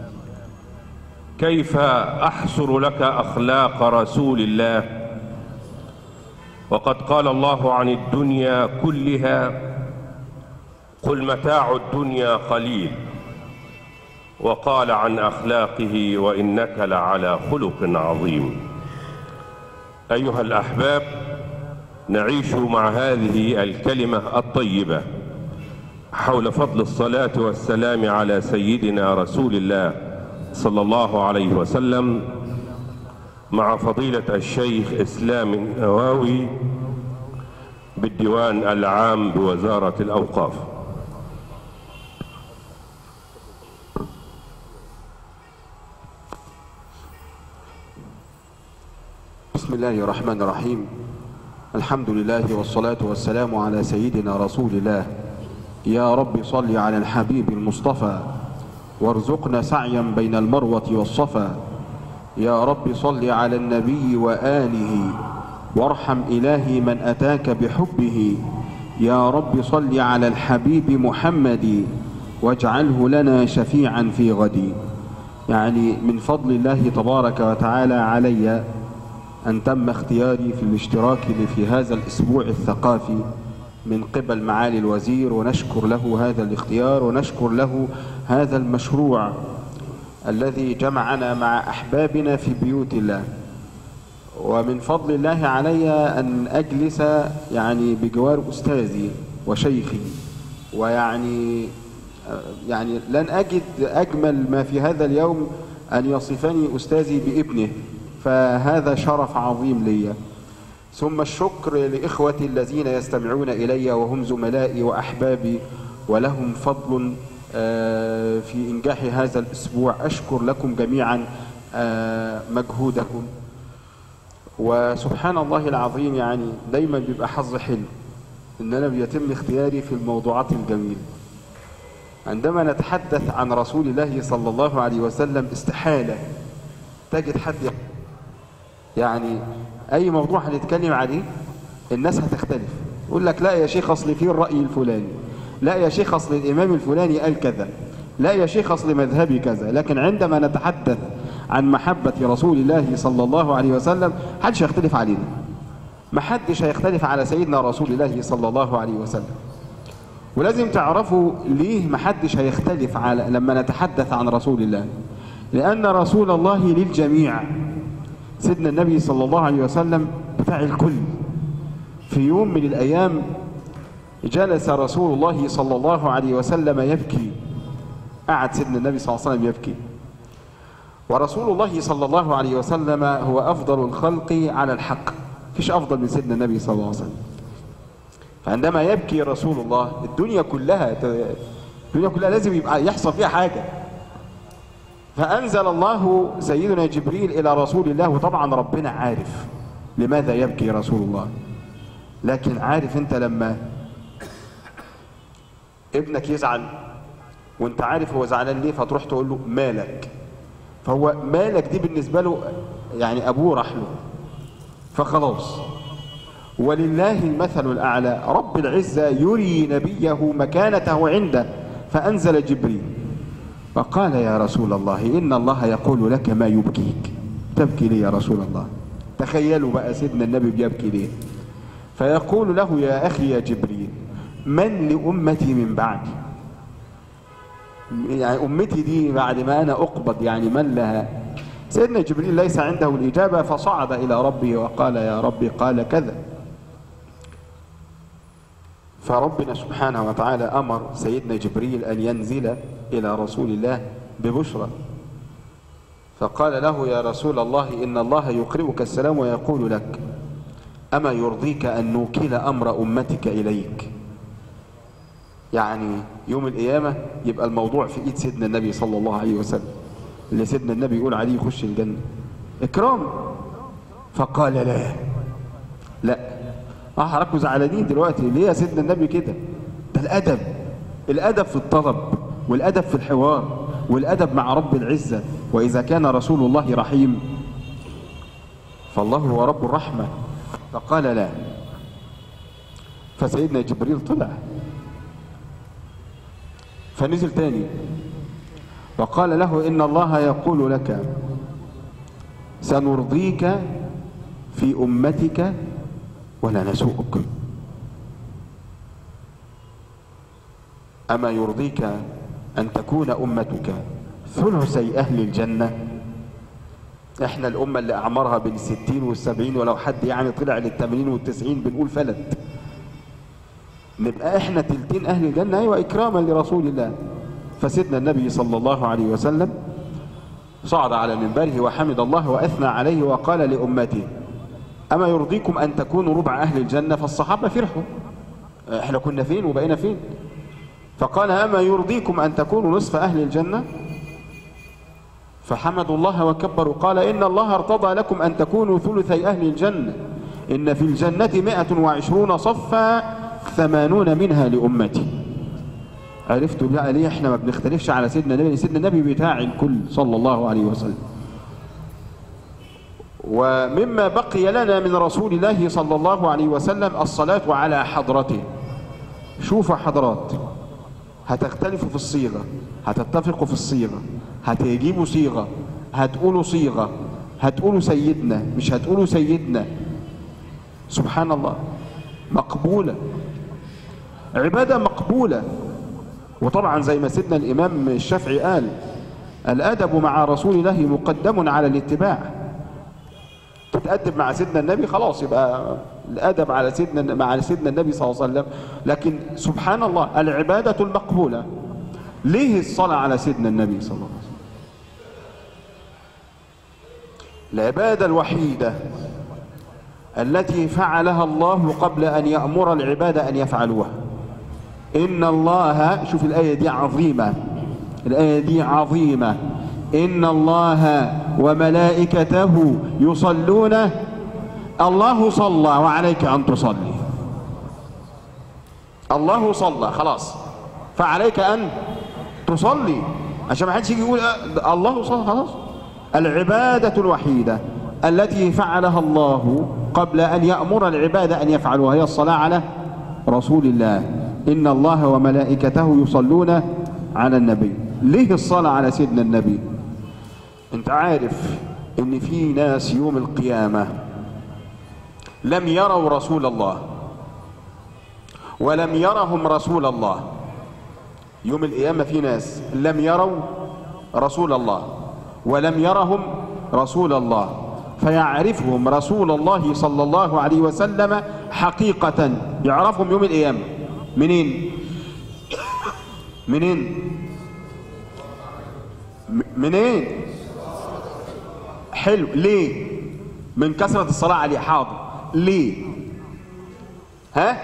كيف أحصر لك أخلاق رسول الله وقد قال الله عن الدنيا كلها: قل متاع الدنيا قليل، وقال عن أخلاقه: وإنك لعلى خلق عظيم. أيها الأحباب، نعيش مع هذه الكلمة الطيبة حول فضل الصلاة والسلام على سيدنا رسول الله صلى الله عليه وسلم مع فضيلة الشيخ إسلام النواوي بالديوان العام بوزارة الأوقاف. بسم الله الرحمن الرحيم. الحمد لله والصلاة والسلام على سيدنا رسول الله. يا رب صل على الحبيب المصطفى وارزقنا سعيا بين المروة والصفا. يا رب صل على النبي وآله وارحم إلهي من أتاك بحبه. يا رب صل على الحبيب محمد واجعله لنا شفيعا في غدي. يعني من فضل الله تبارك وتعالى علي أن تم اختياري في الاشتراك في هذا الأسبوع الثقافي من قبل معالي الوزير، ونشكر له هذا الاختيار ونشكر له هذا المشروع الذي جمعنا مع أحبابنا في بيوت الله. ومن فضل الله علي أن أجلس يعني بجوار أستاذي وشيخي، ويعني يعني لن أجد أجمل ما في هذا اليوم أن يصفني أستاذي بابنه، فهذا شرف عظيم لي. ثم الشكر لإخوتي الذين يستمعون إلي وهم زملائي وأحبابي ولهم فضل في إنجاح هذا الأسبوع. أشكر لكم جميعا مجهودكم. وسبحان الله العظيم، يعني دايما بيبقى حظ حلو إن أنا بيتم اختياري في الموضوعات الجميلة. عندما نتحدث عن رسول الله صلى الله عليه وسلم استحالة تجد حد يعني أي موضوع هنتكلم عليه الناس هتختلف، يقول لك لا يا شيخ أصل فيه الرأي الفلاني، لا يا شيخ أصل الإمام الفلاني قال كذا، لا يا شيخ أصل مذهبي كذا. لكن عندما نتحدث عن محبة رسول الله صلى الله عليه وسلم محدش هيختلف علينا، محدش هيختلف على سيدنا رسول الله صلى الله عليه وسلم. ولازم تعرفوا ليه محدش هيختلف على لما نتحدث عن رسول الله، لأن رسول الله للجميع. سيدنا النبي صلى الله عليه وسلم بتاع الكل. في يوم من الأيام جلس رسول الله صلى الله عليه وسلم يبكي، قعد سيدنا النبي صلى الله عليه وسلم يبكي، ورسول الله صلى الله عليه وسلم هو أفضل الخلق على الحق، مفيش أفضل من سيدنا النبي صلى الله عليه وسلم. فعندما يبكي رسول الله الدنيا كلها الدنيا كلها لازم يبقى يحصل فيها حاجة. فأنزل الله سيدنا جبريل إلى رسول الله، وطبعا ربنا عارف لماذا يبكي رسول الله، لكن عارف أنت لما ابنك يزعل وانت عارف هو زعلان ليه، فتروح تقول له مالك، فهو مالك دي بالنسبة له يعني أبوه راح له فخلاص. ولله المثل الأعلى، رب العزة يري نبيه مكانته عنده، فأنزل جبريل فقال يا رسول الله إن الله يقول لك ما يبكيك، تبكي ليه يا رسول الله؟ تخيلوا بقى سيدنا النبي بيبكي ليه. فيقول له يا أخي يا جبريل من لأمتي من بعدي، يعني أمتي دي بعد ما أنا أقبض يعني من لها؟ سيدنا جبريل ليس عنده الإجابة، فصعد إلى ربه وقال يا ربي قال كذا. فربنا سبحانه وتعالى أمر سيدنا جبريل أن ينزل إلى رسول الله ببشرى، فقال له يا رسول الله إن الله يقرئك السلام ويقول لك أما يرضيك أن نوكل أمر أمتك إليك. يعني يوم القيامة يبقى الموضوع في إيد سيدنا النبي صلى الله عليه وسلم، اللي سيدنا النبي يقول عليه يخش الجنة إكرام. فقال لا لا اه حضراتكم زعلانين دلوقتي ليه يا سيدنا النبي كده؟ ده الأدب، الأدب في الطلب والأدب في الحوار والأدب مع رب العزة. وإذا كان رسول الله رحيم فالله هو رب الرحمة. فقال لا. فسيدنا جبريل طلع فنزل تاني وقال له إن الله يقول لك سنرضيك في أمتك ولا نسوءك. أما يرضيك أن تكون أمتك ثلثي أهل الجنة؟ إحنا الأمة اللي أعمارها بين الستين والسبعين، ولو حد يعني طلع للثمانين والتسعين بنقول فلت، نبقى إحنا تلتين أهل الجنة. أيوة إكراما لرسول الله. فسيدنا النبي صلى الله عليه وسلم صعد على منبره وحمد الله وأثنى عليه وقال لأمته أما يرضيكم أن تكونوا ربع أهل الجنة؟ فالصحابة فرحوا، إحنا كنا فين وبقينا فين؟ فقال أما يرضيكم أن تكونوا نصف أهل الجنة؟ فحمدوا الله وكبروا. قال إن الله ارتضى لكم أن تكونوا ثلثي أهل الجنة، إن في الجنة مائة وعشرون صفا ثمانون منها لأمتي. عرفتوا بقى ليه احنا ما بنختلفش على سيدنا النبي؟ سيدنا النبي بتاع الكل صلى الله عليه وسلم. ومما بقي لنا من رسول الله صلى الله عليه وسلم الصلاة على حضرته. شوفوا حضرات، هتختلفوا في الصيغة، هتتفقوا في الصيغة، هتجيبوا صيغة، هتقولوا صيغة، هتقولوا سيدنا مش هتقولوا سيدنا. سبحان الله، مقبولة، عبادة مقبولة. وطبعا زي ما سيدنا الإمام الشافعي قال الأدب مع رسول الله مقدم على الاتباع. تتأدب مع سيدنا النبي خلاص يبقى الأدب على سيدنا مع سيدنا النبي صلى الله عليه وسلم. لكن سبحان الله العبادة المقبولة. ليه الصلاة على سيدنا النبي صلى الله عليه وسلم؟ العبادة الوحيدة التي فعلها الله قبل أن يأمر العباد أن يفعلوها. إن الله، شوف الآية دي عظيمة، الآية دي عظيمة. إن الله وملائكته يصلون، الله صلى وعليك أن تصلي. الله صلى خلاص، فعليك أن تصلي، عشان ما حدش يجي يقول الله صلى خلاص. العبادة الوحيدة التي فعلها الله قبل أن يأمر العباد أن يفعلوها هي الصلاة على رسول الله. إن الله وملائكته يصلون على النبي. ليه الصلاة على سيدنا النبي؟ انت عارف ان في ناس يوم القيامة لم يروا رسول الله ولم يرهم رسول الله. يوم القيامة في ناس لم يروا رسول الله ولم يرهم رسول الله، فيعرفهم رسول الله صلى الله عليه وسلم حقيقة. يعرفهم يوم القيامة منين؟ منين؟ منين؟ حلو. ليه؟ من كثرة الصلاة عليه. حاضر. ليه؟ ها؟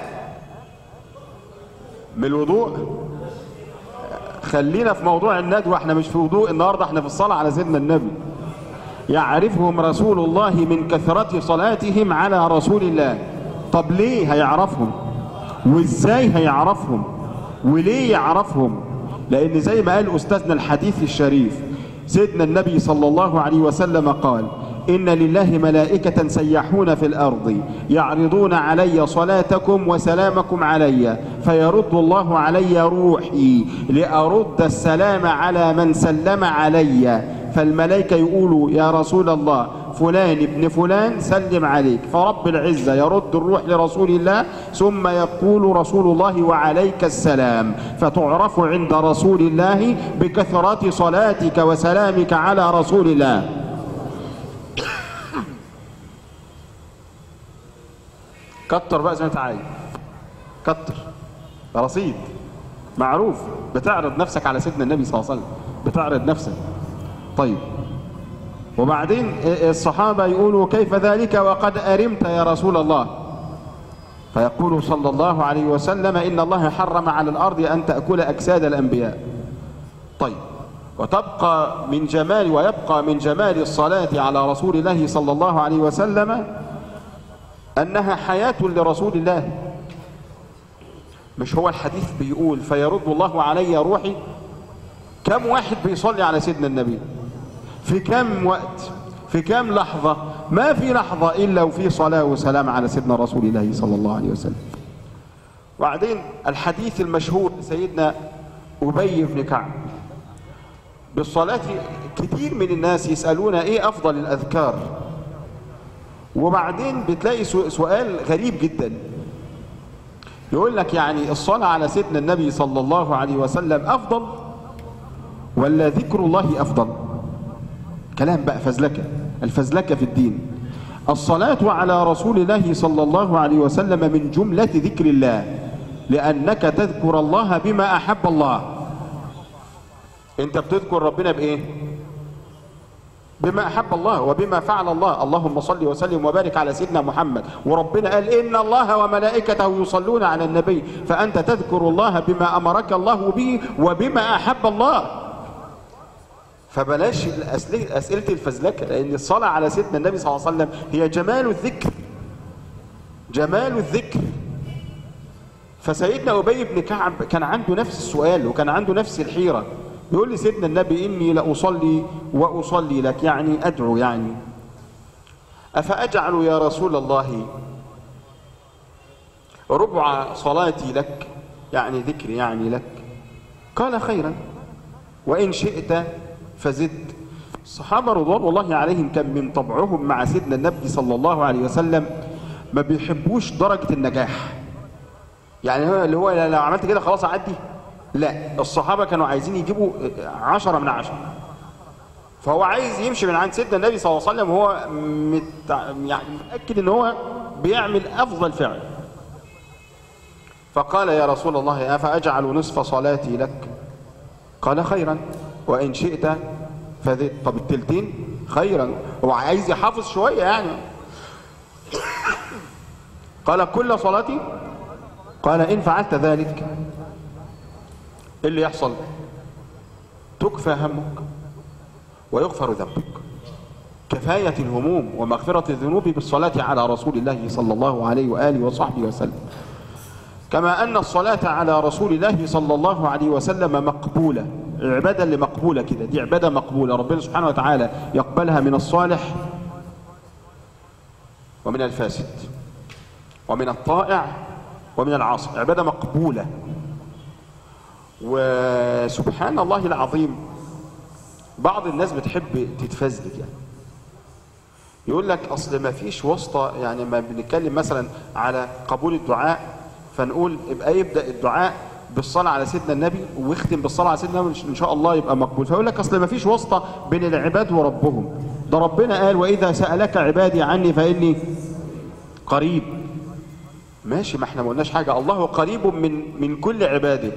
من الوضوء. خلينا في موضوع الندوة، احنا مش في وضوء النهارده، احنا في الصلاة على سيدنا النبي. يعرفهم رسول الله من كثرة صلاتهم على رسول الله. طب ليه هيعرفهم؟ وازاي هيعرفهم؟ وليه يعرفهم؟ لأن زي ما قال أستاذنا الحديث الشريف سيدنا النبي صلى الله عليه وسلم قال: إن لله ملائكة سياحون في الأرض يعرضون علي صلاتكم وسلامكم علي، فيرد الله علي روحي لأرد السلام على من سلم علي. فالملائكة يقولوا: يا رسول الله فلان ابن فلان سلم عليك، فرب العزة يرد الروح لرسول الله، ثم يقول رسول الله: وعليك السلام. فتعرف عند رسول الله بكثرة صلاتك وسلامك على رسول الله. كتر بقى زي ما انت عايز، كتر رصيد معروف. بتعرض نفسك على سيدنا النبي صلى الله عليه وسلم، بتعرض نفسك. طيب، وبعدين الصحابة يقولوا: كيف ذلك وقد أرمت يا رسول الله؟ فيقول صلى الله عليه وسلم: إن الله حرم على الأرض أن تأكل أجساد الأنبياء. طيب، وتبقى من جمال ويبقى من جمال الصلاة على رسول الله صلى الله عليه وسلم أنها حياة لرسول الله. مش هو الحديث بيقول: فيرد الله علي روحي؟ كم واحد بيصلي على سيدنا النبي؟ في كم وقت؟ في كم لحظة؟ ما في لحظة إلا وفي صلاة وسلام على سيدنا رسول الله صلى الله عليه وسلم. وبعدين الحديث المشهور سيدنا أبي بن كعب بالصلاة. كتير من الناس يسألون: إيه أفضل الأذكار؟ وبعدين بتلاقي سؤال غريب جدا، يقول لك: يعني الصلاة على سيدنا النبي صلى الله عليه وسلم أفضل ولا ذكر الله أفضل؟ كلام بقى فزلكة، الفزلكة في الدين. الصلاة على رسول الله صلى الله عليه وسلم من جملة ذكر الله، لأنك تذكر الله بما أحب الله. أنت بتذكر ربنا بإيه؟ بما أحب الله وبما فعل الله. اللهم صل وسلم وبارك على سيدنا محمد، وربنا قال: إن الله وملائكته يصلون على النبي. فأنت تذكر الله بما أمرك الله به وبما أحب الله. فبلاش أسئلة الفزلكة، لأن الصلاة على سيدنا النبي صلى الله عليه وسلم هي جمال الذكر، جمال الذكر. فسيدنا أبي بن كعب كان عنده نفس السؤال وكان عنده نفس الحيرة. يقول لي سيدنا النبي: إني لأصلي وأصلي لك، يعني أدعو، يعني أفأجعل يا رسول الله ربع صلاتي لك، يعني ذكر يعني لك؟ قال: خيرا، وإن شئت فزد. الصحابة رضوان الله عليهم كان من طبعهم مع سيدنا النبي صلى الله عليه وسلم ما بيحبوش درجة النجاح، يعني هو اللي هو لو عملت كده خلاص أعدي. لا، الصحابة كانوا عايزين يجيبوا عشرة من عشرة. فهو عايز يمشي من عند سيدنا النبي صلى الله عليه وسلم وهو مت... يعني متأكد ان هو بيعمل أفضل فعل. فقال: يا رسول الله أفأجعل نصف صلاتي لك؟ قال: خيرا، وإن شئت فزد. طب التلتين؟ خيرا. هو عايز يحافظ شوية يعني. قال: كل صلاتي؟ قال: إن فعلت ذلك إيه اللي يحصل؟ تكفى همك ويغفر ذنبك. كفاية الهموم ومغفرة الذنوب بالصلاة على رسول الله صلى الله عليه وآله وصحبه وسلم. كما أن الصلاة على رسول الله صلى الله عليه وسلم مقبولة، العبادة اللي مقبولة كده، دي عبادة مقبولة، ربنا سبحانه وتعالى يقبلها من الصالح ومن الفاسد ومن الطائع ومن العاصي، عبادة مقبولة. وسبحان الله العظيم، بعض الناس بتحب تتفزلك، يعني يقول لك اصل ما فيش واسطه، يعني ما بنتكلم مثلا على قبول الدعاء فنقول يبقى يبدأ الدعاء بالصلاة على سيدنا النبي ويختم بالصلاة على سيدنا النبي إن شاء الله يبقى مقبول. فيقول لك أصل ما فيش واسطة بين العباد وربهم، ده ربنا قال وإذا سألك عبادي عني فإني قريب. ماشي، ما احنا ما قلناش حاجة، الله قريب من من كل عباده،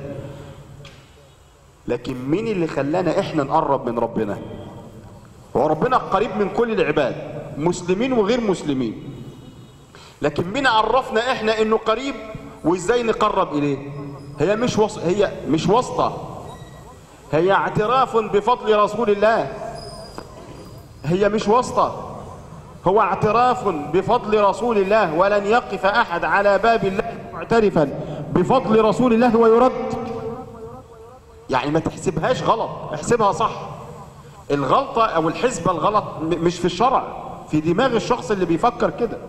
لكن مين اللي خلانا احنا نقرب من ربنا؟ هو ربنا قريب من كل العباد مسلمين وغير مسلمين، لكن مين عرفنا احنا انه قريب وازاي نقرب اليه؟ هي مش وص... هي مش واسطة، هي اعتراف بفضل رسول الله. هي مش واسطة، هو اعتراف بفضل رسول الله، ولن يقف احد على باب الله معترفا بفضل رسول الله ويرد. يعني ما تحسبهاش غلط، احسبها صح. الغلطة او الحسبة الغلط مش في الشرع، في دماغ الشخص اللي بيفكر كده.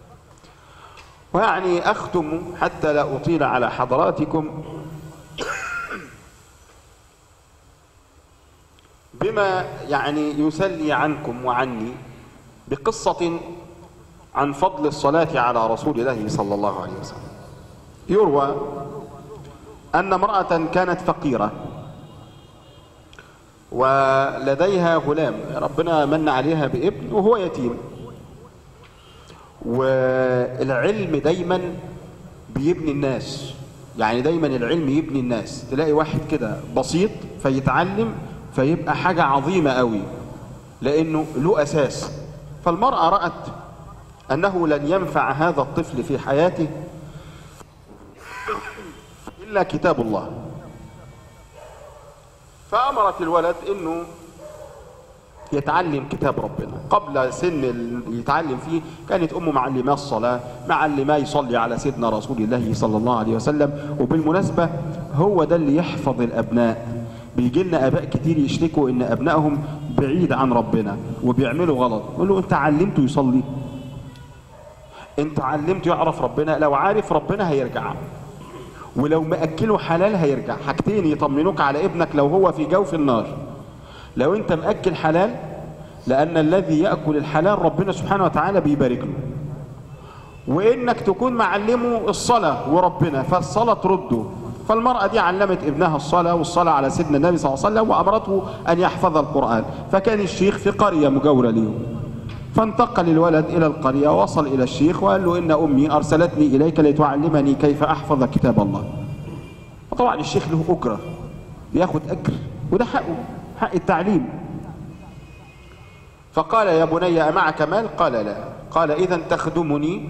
ويعني اختم حتى لا اطيل على حضراتكم بما يعني يسلي عنكم وعني بقصة عن فضل الصلاة على رسول الله صلى الله عليه وسلم. يروى أن امرأة كانت فقيرة ولديها غلام، ربنا من عليها بابن وهو يتيم. والعلم دايما بيبني الناس، يعني دايما العلم يبني الناس. تلاقي واحد كده بسيط فيتعلم فيبقى حاجة عظيمة قوي لأنه له أساس. فالمرأة رأت أنه لن ينفع هذا الطفل في حياته إلا كتاب الله، فأمرت الولد أنه يتعلم كتاب ربنا. قبل سن اللي يتعلم فيه كانت أمه معلماه الصلاة، معلماه يصلي على سيدنا رسول الله صلى الله عليه وسلم. وبالمناسبة هو ده اللي يحفظ الأبناء. بيجي لنا آباء كتير يشتكوا إن أبنائهم بعيد عن ربنا وبيعملوا غلط. يقول له أنت علمته يصلي؟ أنت علمته يعرف ربنا؟ لو عارف ربنا هيرجع، ولو مأكله حلال هيرجع. حاجتين يطمنوك على ابنك لو هو في جوف النار: لو انت مأكل حلال، لأن الذي يأكل الحلال ربنا سبحانه وتعالى بيبارك له، وإنك تكون معلمه الصلاة وربنا فالصلاة ترده. فالمرأة دي علمت ابنها الصلاة والصلاة على سيدنا النبي صلى الله عليه وسلم، وأمرته أن يحفظ القرآن. فكان الشيخ في قرية مجاورة لهم، فانتقل الولد إلى القرية، وصل إلى الشيخ وقال له إن أمي أرسلتني إليك لتعلمني كيف أحفظ كتاب الله. وطبعا الشيخ له أجرة، بياخد أجر، وده حقه، حق التعليم. فقال يا بني أمعك مال؟ قال لا. قال إذن تخدمني،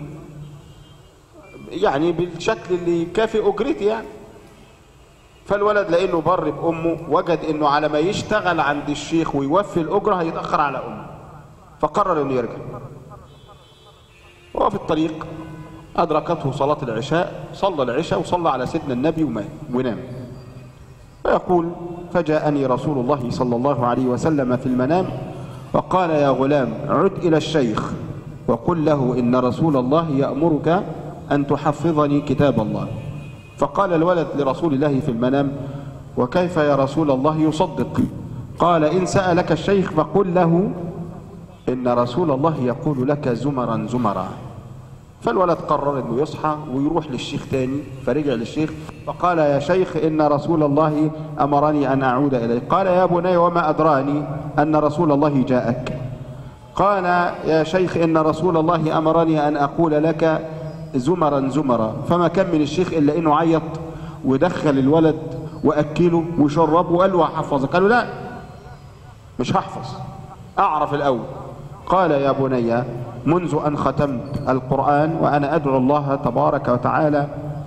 يعني بالشكل اللي يكافئ أجرتي يعني. فالولد لأنه بر بأمه وجد إنه على ما يشتغل عند الشيخ ويوفي الأجرة هيتأخر على أمه، فقرر إنه يرجع. وهو في الطريق أدركته صلاة العشاء، صلى العشاء وصلى على سيدنا النبي ونام. فيقول فجاءني رسول الله صلى الله عليه وسلم في المنام وقال يا غلام عد إلى الشيخ وقل له إن رسول الله يأمرك أن تحفظني كتاب الله. فقال الولد لرسول الله في المنام وكيف يا رسول الله يصدق؟ قال إن سألك الشيخ فقل له إن رسول الله يقول لك زمرا زمرا. فالولد قرر انه يصحى ويروح للشيخ تاني، فرجع للشيخ فقال يا شيخ ان رسول الله امرني ان اعود اليه. قال يا بني وما ادراني ان رسول الله جاءك؟ قال يا شيخ ان رسول الله امرني ان اقول لك زمرا زمرا. فما كان من الشيخ الا انه عيط ودخل الولد واكله وشربه وقال له هحفظك. قال له لا مش هحفظ، اعرف الاول. قال يا بني منذ أن ختمت القرآن وأنا أدعو الله تبارك وتعالى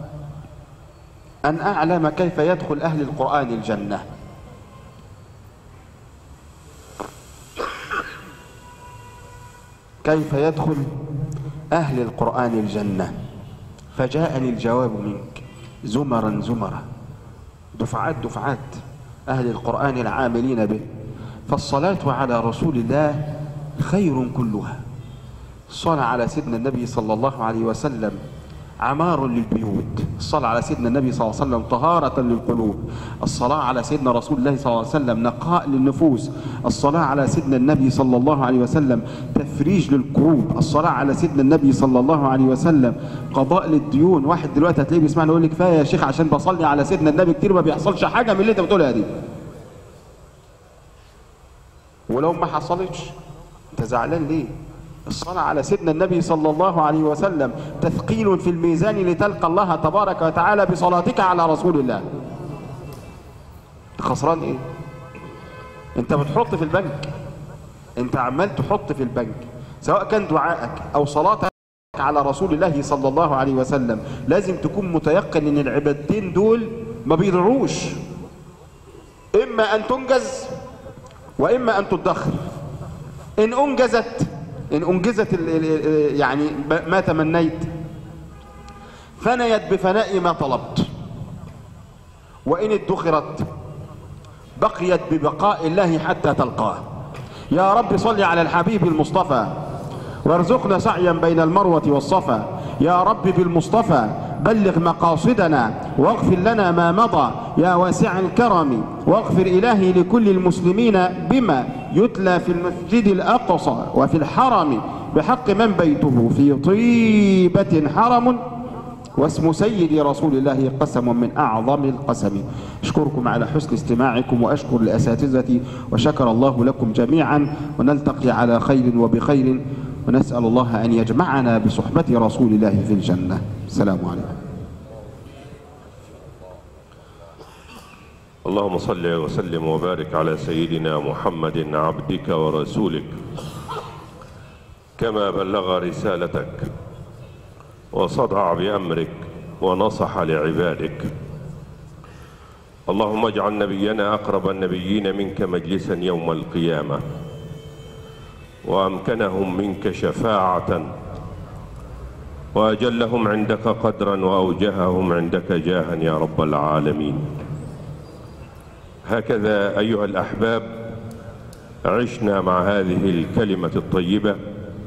أن أعلم كيف يدخل أهل القرآن الجنة. كيف يدخل أهل القرآن الجنة؟ فجاءني الجواب منك زمرا زمرا، دفعات دفعات أهل القرآن العاملين به. فالصلاة على رسول الله خير كلها. الصلاة على سيدنا النبي صلى الله عليه وسلم عمار للبيوت. الصلاة على سيدنا النبي صلى الله عليه وسلم طهارة للقلوب. الصلاة على سيدنا رسول الله صلى الله عليه وسلم نقاء للنفوس. الصلاة على سيدنا النبي صلى الله عليه وسلم تفريج للكروب. الصلاة على سيدنا النبي صلى الله عليه وسلم قضاء للديون. واحد دلوقتي هتلاقيه بيسمعني يقول لك كفايه يا شيخ عشان بصلي على سيدنا النبي كتير ما بيحصلش حاجة من اللي انت بتقولها دي. ولو ما حصلتش انت زعلان ليه؟ الصلاة على سيدنا النبي صلى الله عليه وسلم تثقيل في الميزان لتلقى الله تبارك وتعالى بصلاتك على رسول الله. خسران ايه؟ انت بتحط في البنك، انت عمال تحط في البنك، سواء كان دعائك او صلاتك على رسول الله صلى الله عليه وسلم لازم تكون متيقن ان العبادتين دول ما بيضيعوش، اما ان تنجز واما ان تدخر. ان انجزت ان انجزت يعني ما تمنيت فنيت بفناء ما طلبت، وان ادخرت بقيت ببقاء الله حتى تلقاه. يا رب صل على الحبيب المصطفى وارزقنا سعيا بين المروة والصفا. يا رب بالمصطفى بلغ مقاصدنا واغفر لنا ما مضى يا واسع الكرم، واغفر إلهي لكل المسلمين بما يتلى في المسجد الأقصى وفي الحرم بحق من بيته في طيبة حرم واسم سيد رسول الله قسم من أعظم القسم. أشكركم على حسن استماعكم وأشكر لأساتذتي وشكر الله لكم جميعا، ونلتقي على خير وبخير، ونسأل الله أن يجمعنا بصحبة رسول الله في الجنة. السلام عليكم. اللهم صل وسلم وبارك على سيدنا محمد عبدك ورسولك، كما بلغ رسالتك وصدع بأمرك ونصح لعبادك. اللهم اجعل نبينا أقرب النبيين منك مجلسا يوم القيامة، وأمكنهم منك شفاعة، وأجلهم عندك قدرا، وأوجههم عندك جاها يا رب العالمين. هكذا أيها الأحباب عشنا مع هذه الكلمة الطيبة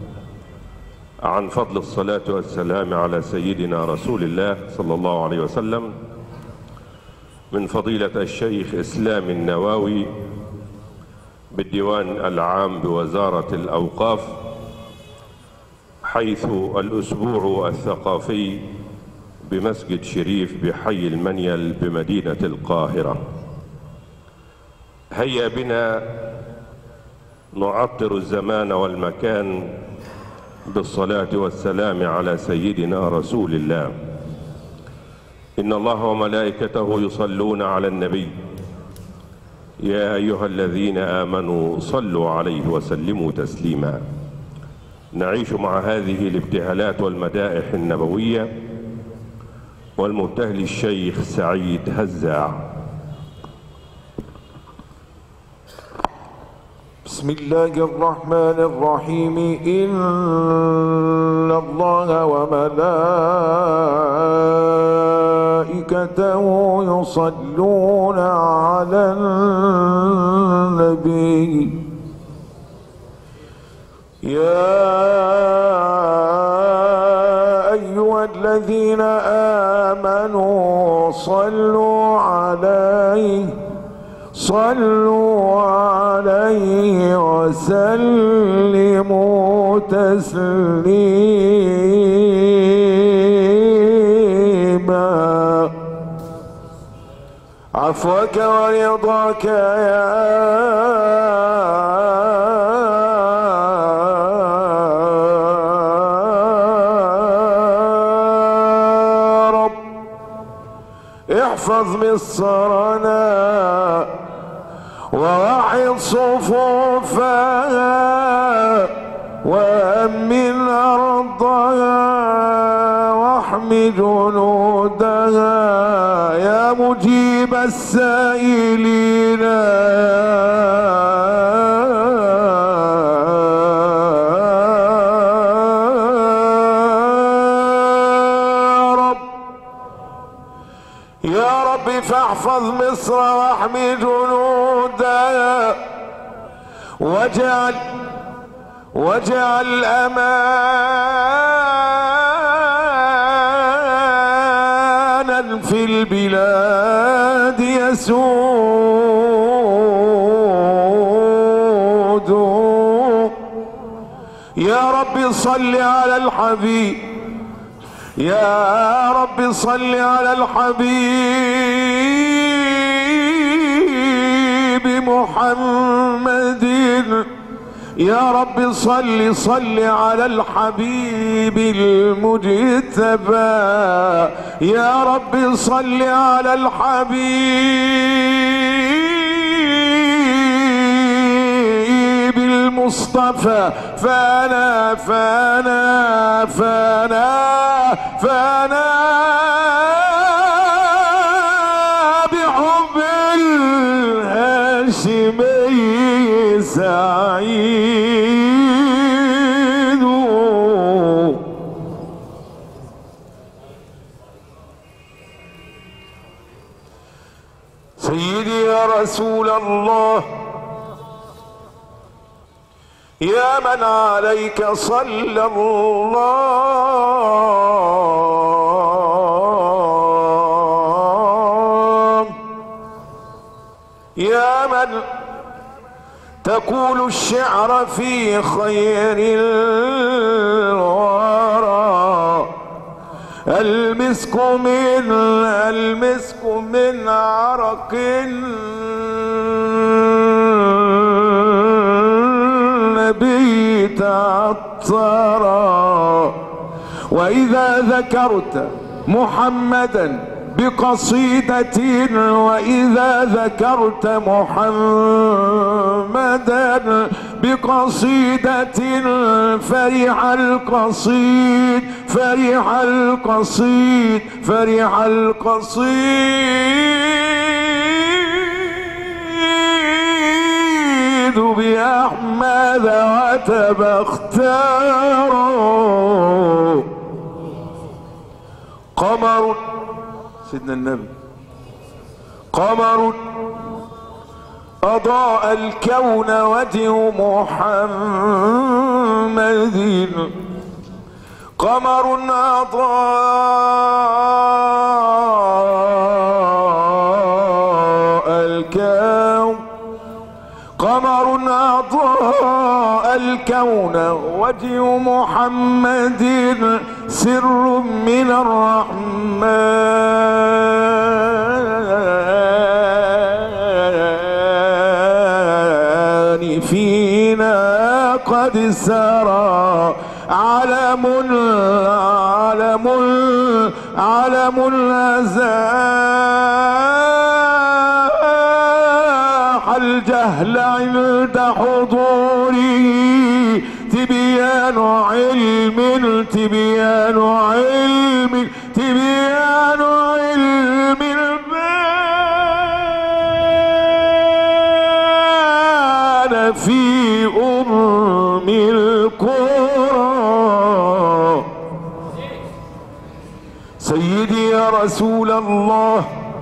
عن فضل الصلاة والسلام على سيدنا رسول الله صلى الله عليه وسلم من فضيلة الشيخ إسلام النواوي بالديوان العام بوزارة الأوقاف، حيث الأسبوع الثقافي بمسجد شريف بحي المنيل بمدينة القاهرة. هيا بنا نعطر الزمان والمكان بالصلاة والسلام على سيدنا رسول الله. إن الله وملائكته يصلون على النبي يا أيها الذين آمنوا صلوا عليه وسلموا تسليما. نعيش مع هذه الابتهالات والمدائح النبوية والمبتهل الشيخ سعيد هزاع. بسم الله الرحمن الرحيم. إن الله وملائكته يصلون على النبي يا أيها الذين آمنوا صلوا عليه صلوا عليه وسلموا تسليما. عفوك ورضاك يا رب، احفظ مصرنا ووحد صفوفها وأمن أرضها واحم جنودها يا مجيب السائلين يا رب. يا رب فاحفظ مصر واحمي جنودها واجعل واجعل أمان البلاد يسود. يا رب صل على الحبيب، يا رب صل على الحبيب محمد. يا رب صل صل على الحبيب المجتبى. يا رب صل على الحبيب المصطفى. فانا فانا فانا فانا بحب الهاشمي سعيد. سيدي يا رسول الله، يا من عليك صلى الله، يا من تقول الشعر في خير الورى. المسك من المسك من عرق النبي تعطرا. وإذا ذكرت محمدا بقصيدة، وإذا ذكرت محمدا بقصيدة فرح القصيد فرح القصيد فرح القصيد بأحمد وتبختار. قمر سيدنا النبي، قمر أضاء الكون وجه محمد. قمر أضاء الكون، قمر أضاء الكون وجه محمد. سر من الرحمن فينا قد سرى. علم علم علم أزاح الجهل عند حضوره. تبيان علم تبيان علم تبيان علم البان في أم القرى. سيدي يا رسول الله،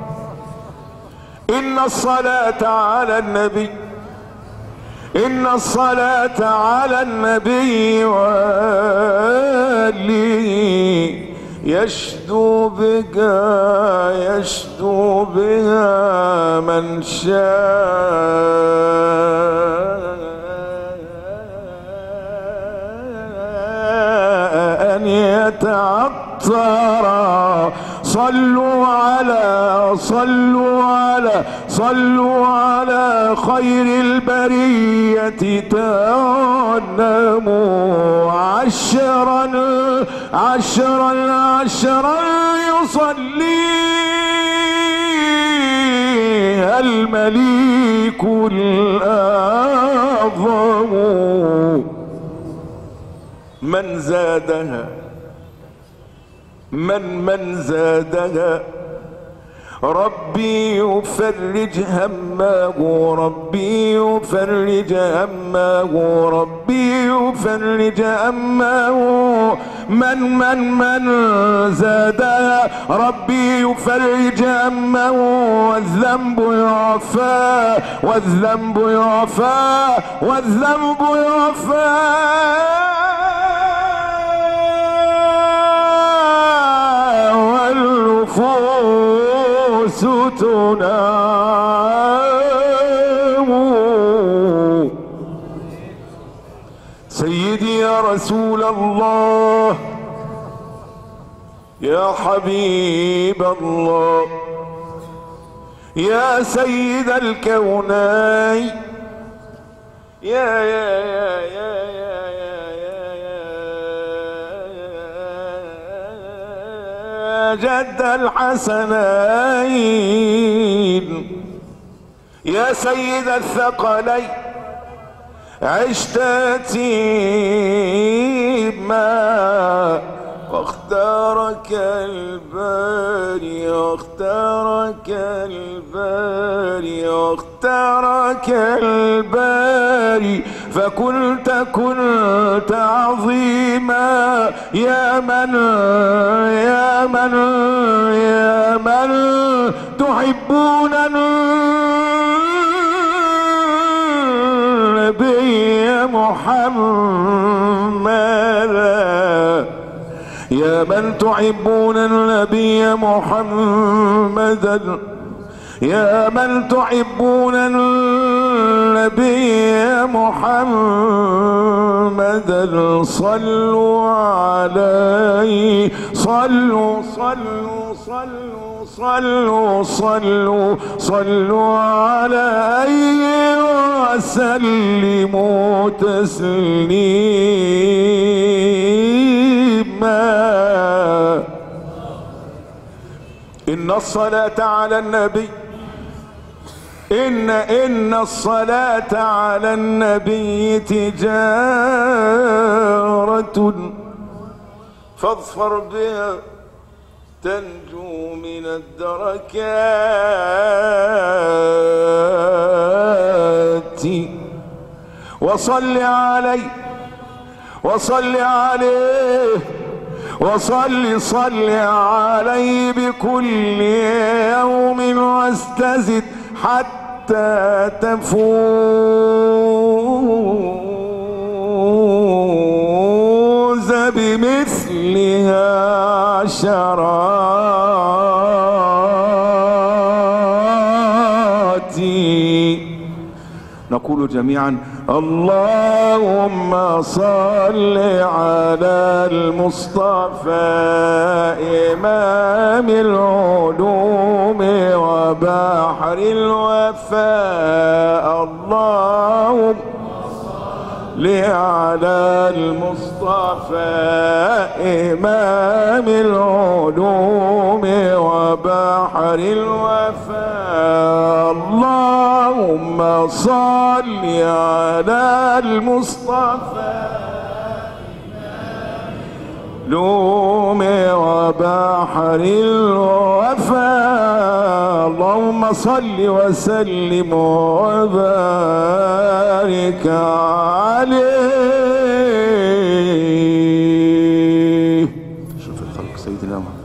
إن الصلاة على النبي، إن الصلاة على النبي والي يشدو بها يشدو بها من شاء أن يتعطر. صلوا على صلوا على صلوا على خير البرية تأنموا. عشرا عشرا عشرا يصلي المليك الأعظم. من زادها من من زادها ربي يفرج همه. ربي يفرج همه ربي يفرج همه. من من من زادها ربي يفرج همه. والذنب يعفى والذنب يعفى والذنب يعفى. والنفوس الشموس تنام. سيدي يا رسول الله يا حبيب الله يا سيد الكونين يا يا يا يا يا يا يا جد الحسنين يا سيد الثقلين عشت يتيما واختارك الباري واختارك الباري واختارك الباري فكنت كنت عظيما يا من يا من يا من تحبون النبي محمدا يا من تحبون النبي محمدا يا من تحبون النبي محمدا صلوا عليه صلوا صلوا صلوا صلوا صلوا صلوا عليه وسلموا تسليما. إن الصلاة على النبي إن إن الصلاة على النبي تجارة فاظفر بها تنجو من الدركات. وصل عليه وصل عليه وصل صل عليه بكل يوم واستزد حتى تفوز بمثلها عشرات. نقول جميعا اللهم صل على المصطفى إمام العلوم وبحر الوفاء. اللهم صل على المصطفى إمام العلوم وبحر الوفاء. اللهم صل على المصطفى لوم وبحر الوفاء. اللهم صل وسلم وبارك عليه. شوف الخلق سيدنا محمد.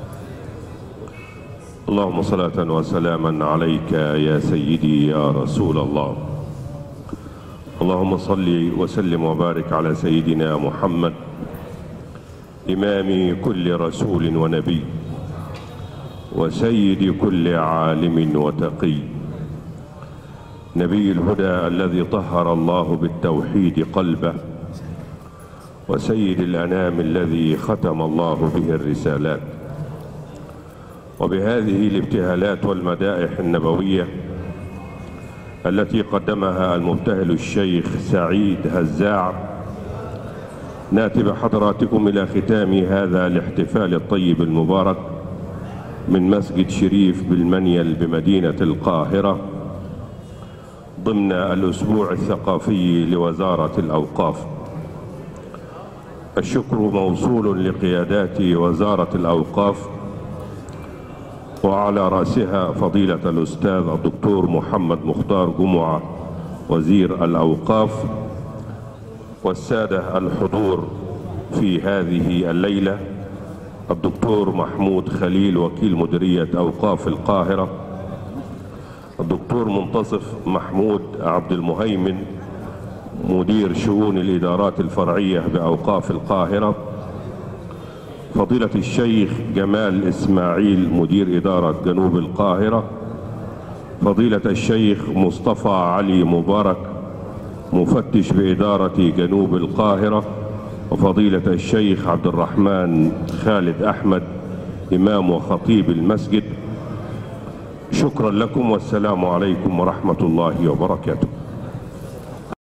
اللهم صلاة وسلاما عليك يا سيدي يا رسول الله. اللهم صل وسلم وبارك على سيدنا محمد إمام كل رسول ونبي وسيد كل عالم وتقي، نبي الهدى الذي طهر الله بالتوحيد قلبه، وسيد الأنام الذي ختم الله به الرسالات. وبهذه الابتهالات والمدائح النبوية التي قدمها المبتهل الشيخ سعيد هزاع، ناتي بحضراتكم إلى ختام هذا الاحتفال الطيب المبارك من مسجد شريف بالمنيل بمدينة القاهرة ضمن الأسبوع الثقافي لوزارة الأوقاف. الشكر موصول لقيادات وزارة الأوقاف وعلى رأسها فضيلة الأستاذ الدكتور محمد مختار جمعة وزير الأوقاف، والسادة الحضور في هذه الليلة الدكتور محمود خليل وكيل مديرية أوقاف القاهرة، الدكتور منتصف محمود عبد المهيمن مدير شؤون الإدارات الفرعية بأوقاف القاهرة، فضيلة الشيخ جمال إسماعيل مدير إدارة جنوب القاهرة، فضيلة الشيخ مصطفى علي مبارك مفتش بإدارة جنوب القاهرة، وفضيلة الشيخ عبد الرحمن خالد أحمد إمام وخطيب المسجد. شكرا لكم والسلام عليكم ورحمة الله وبركاته.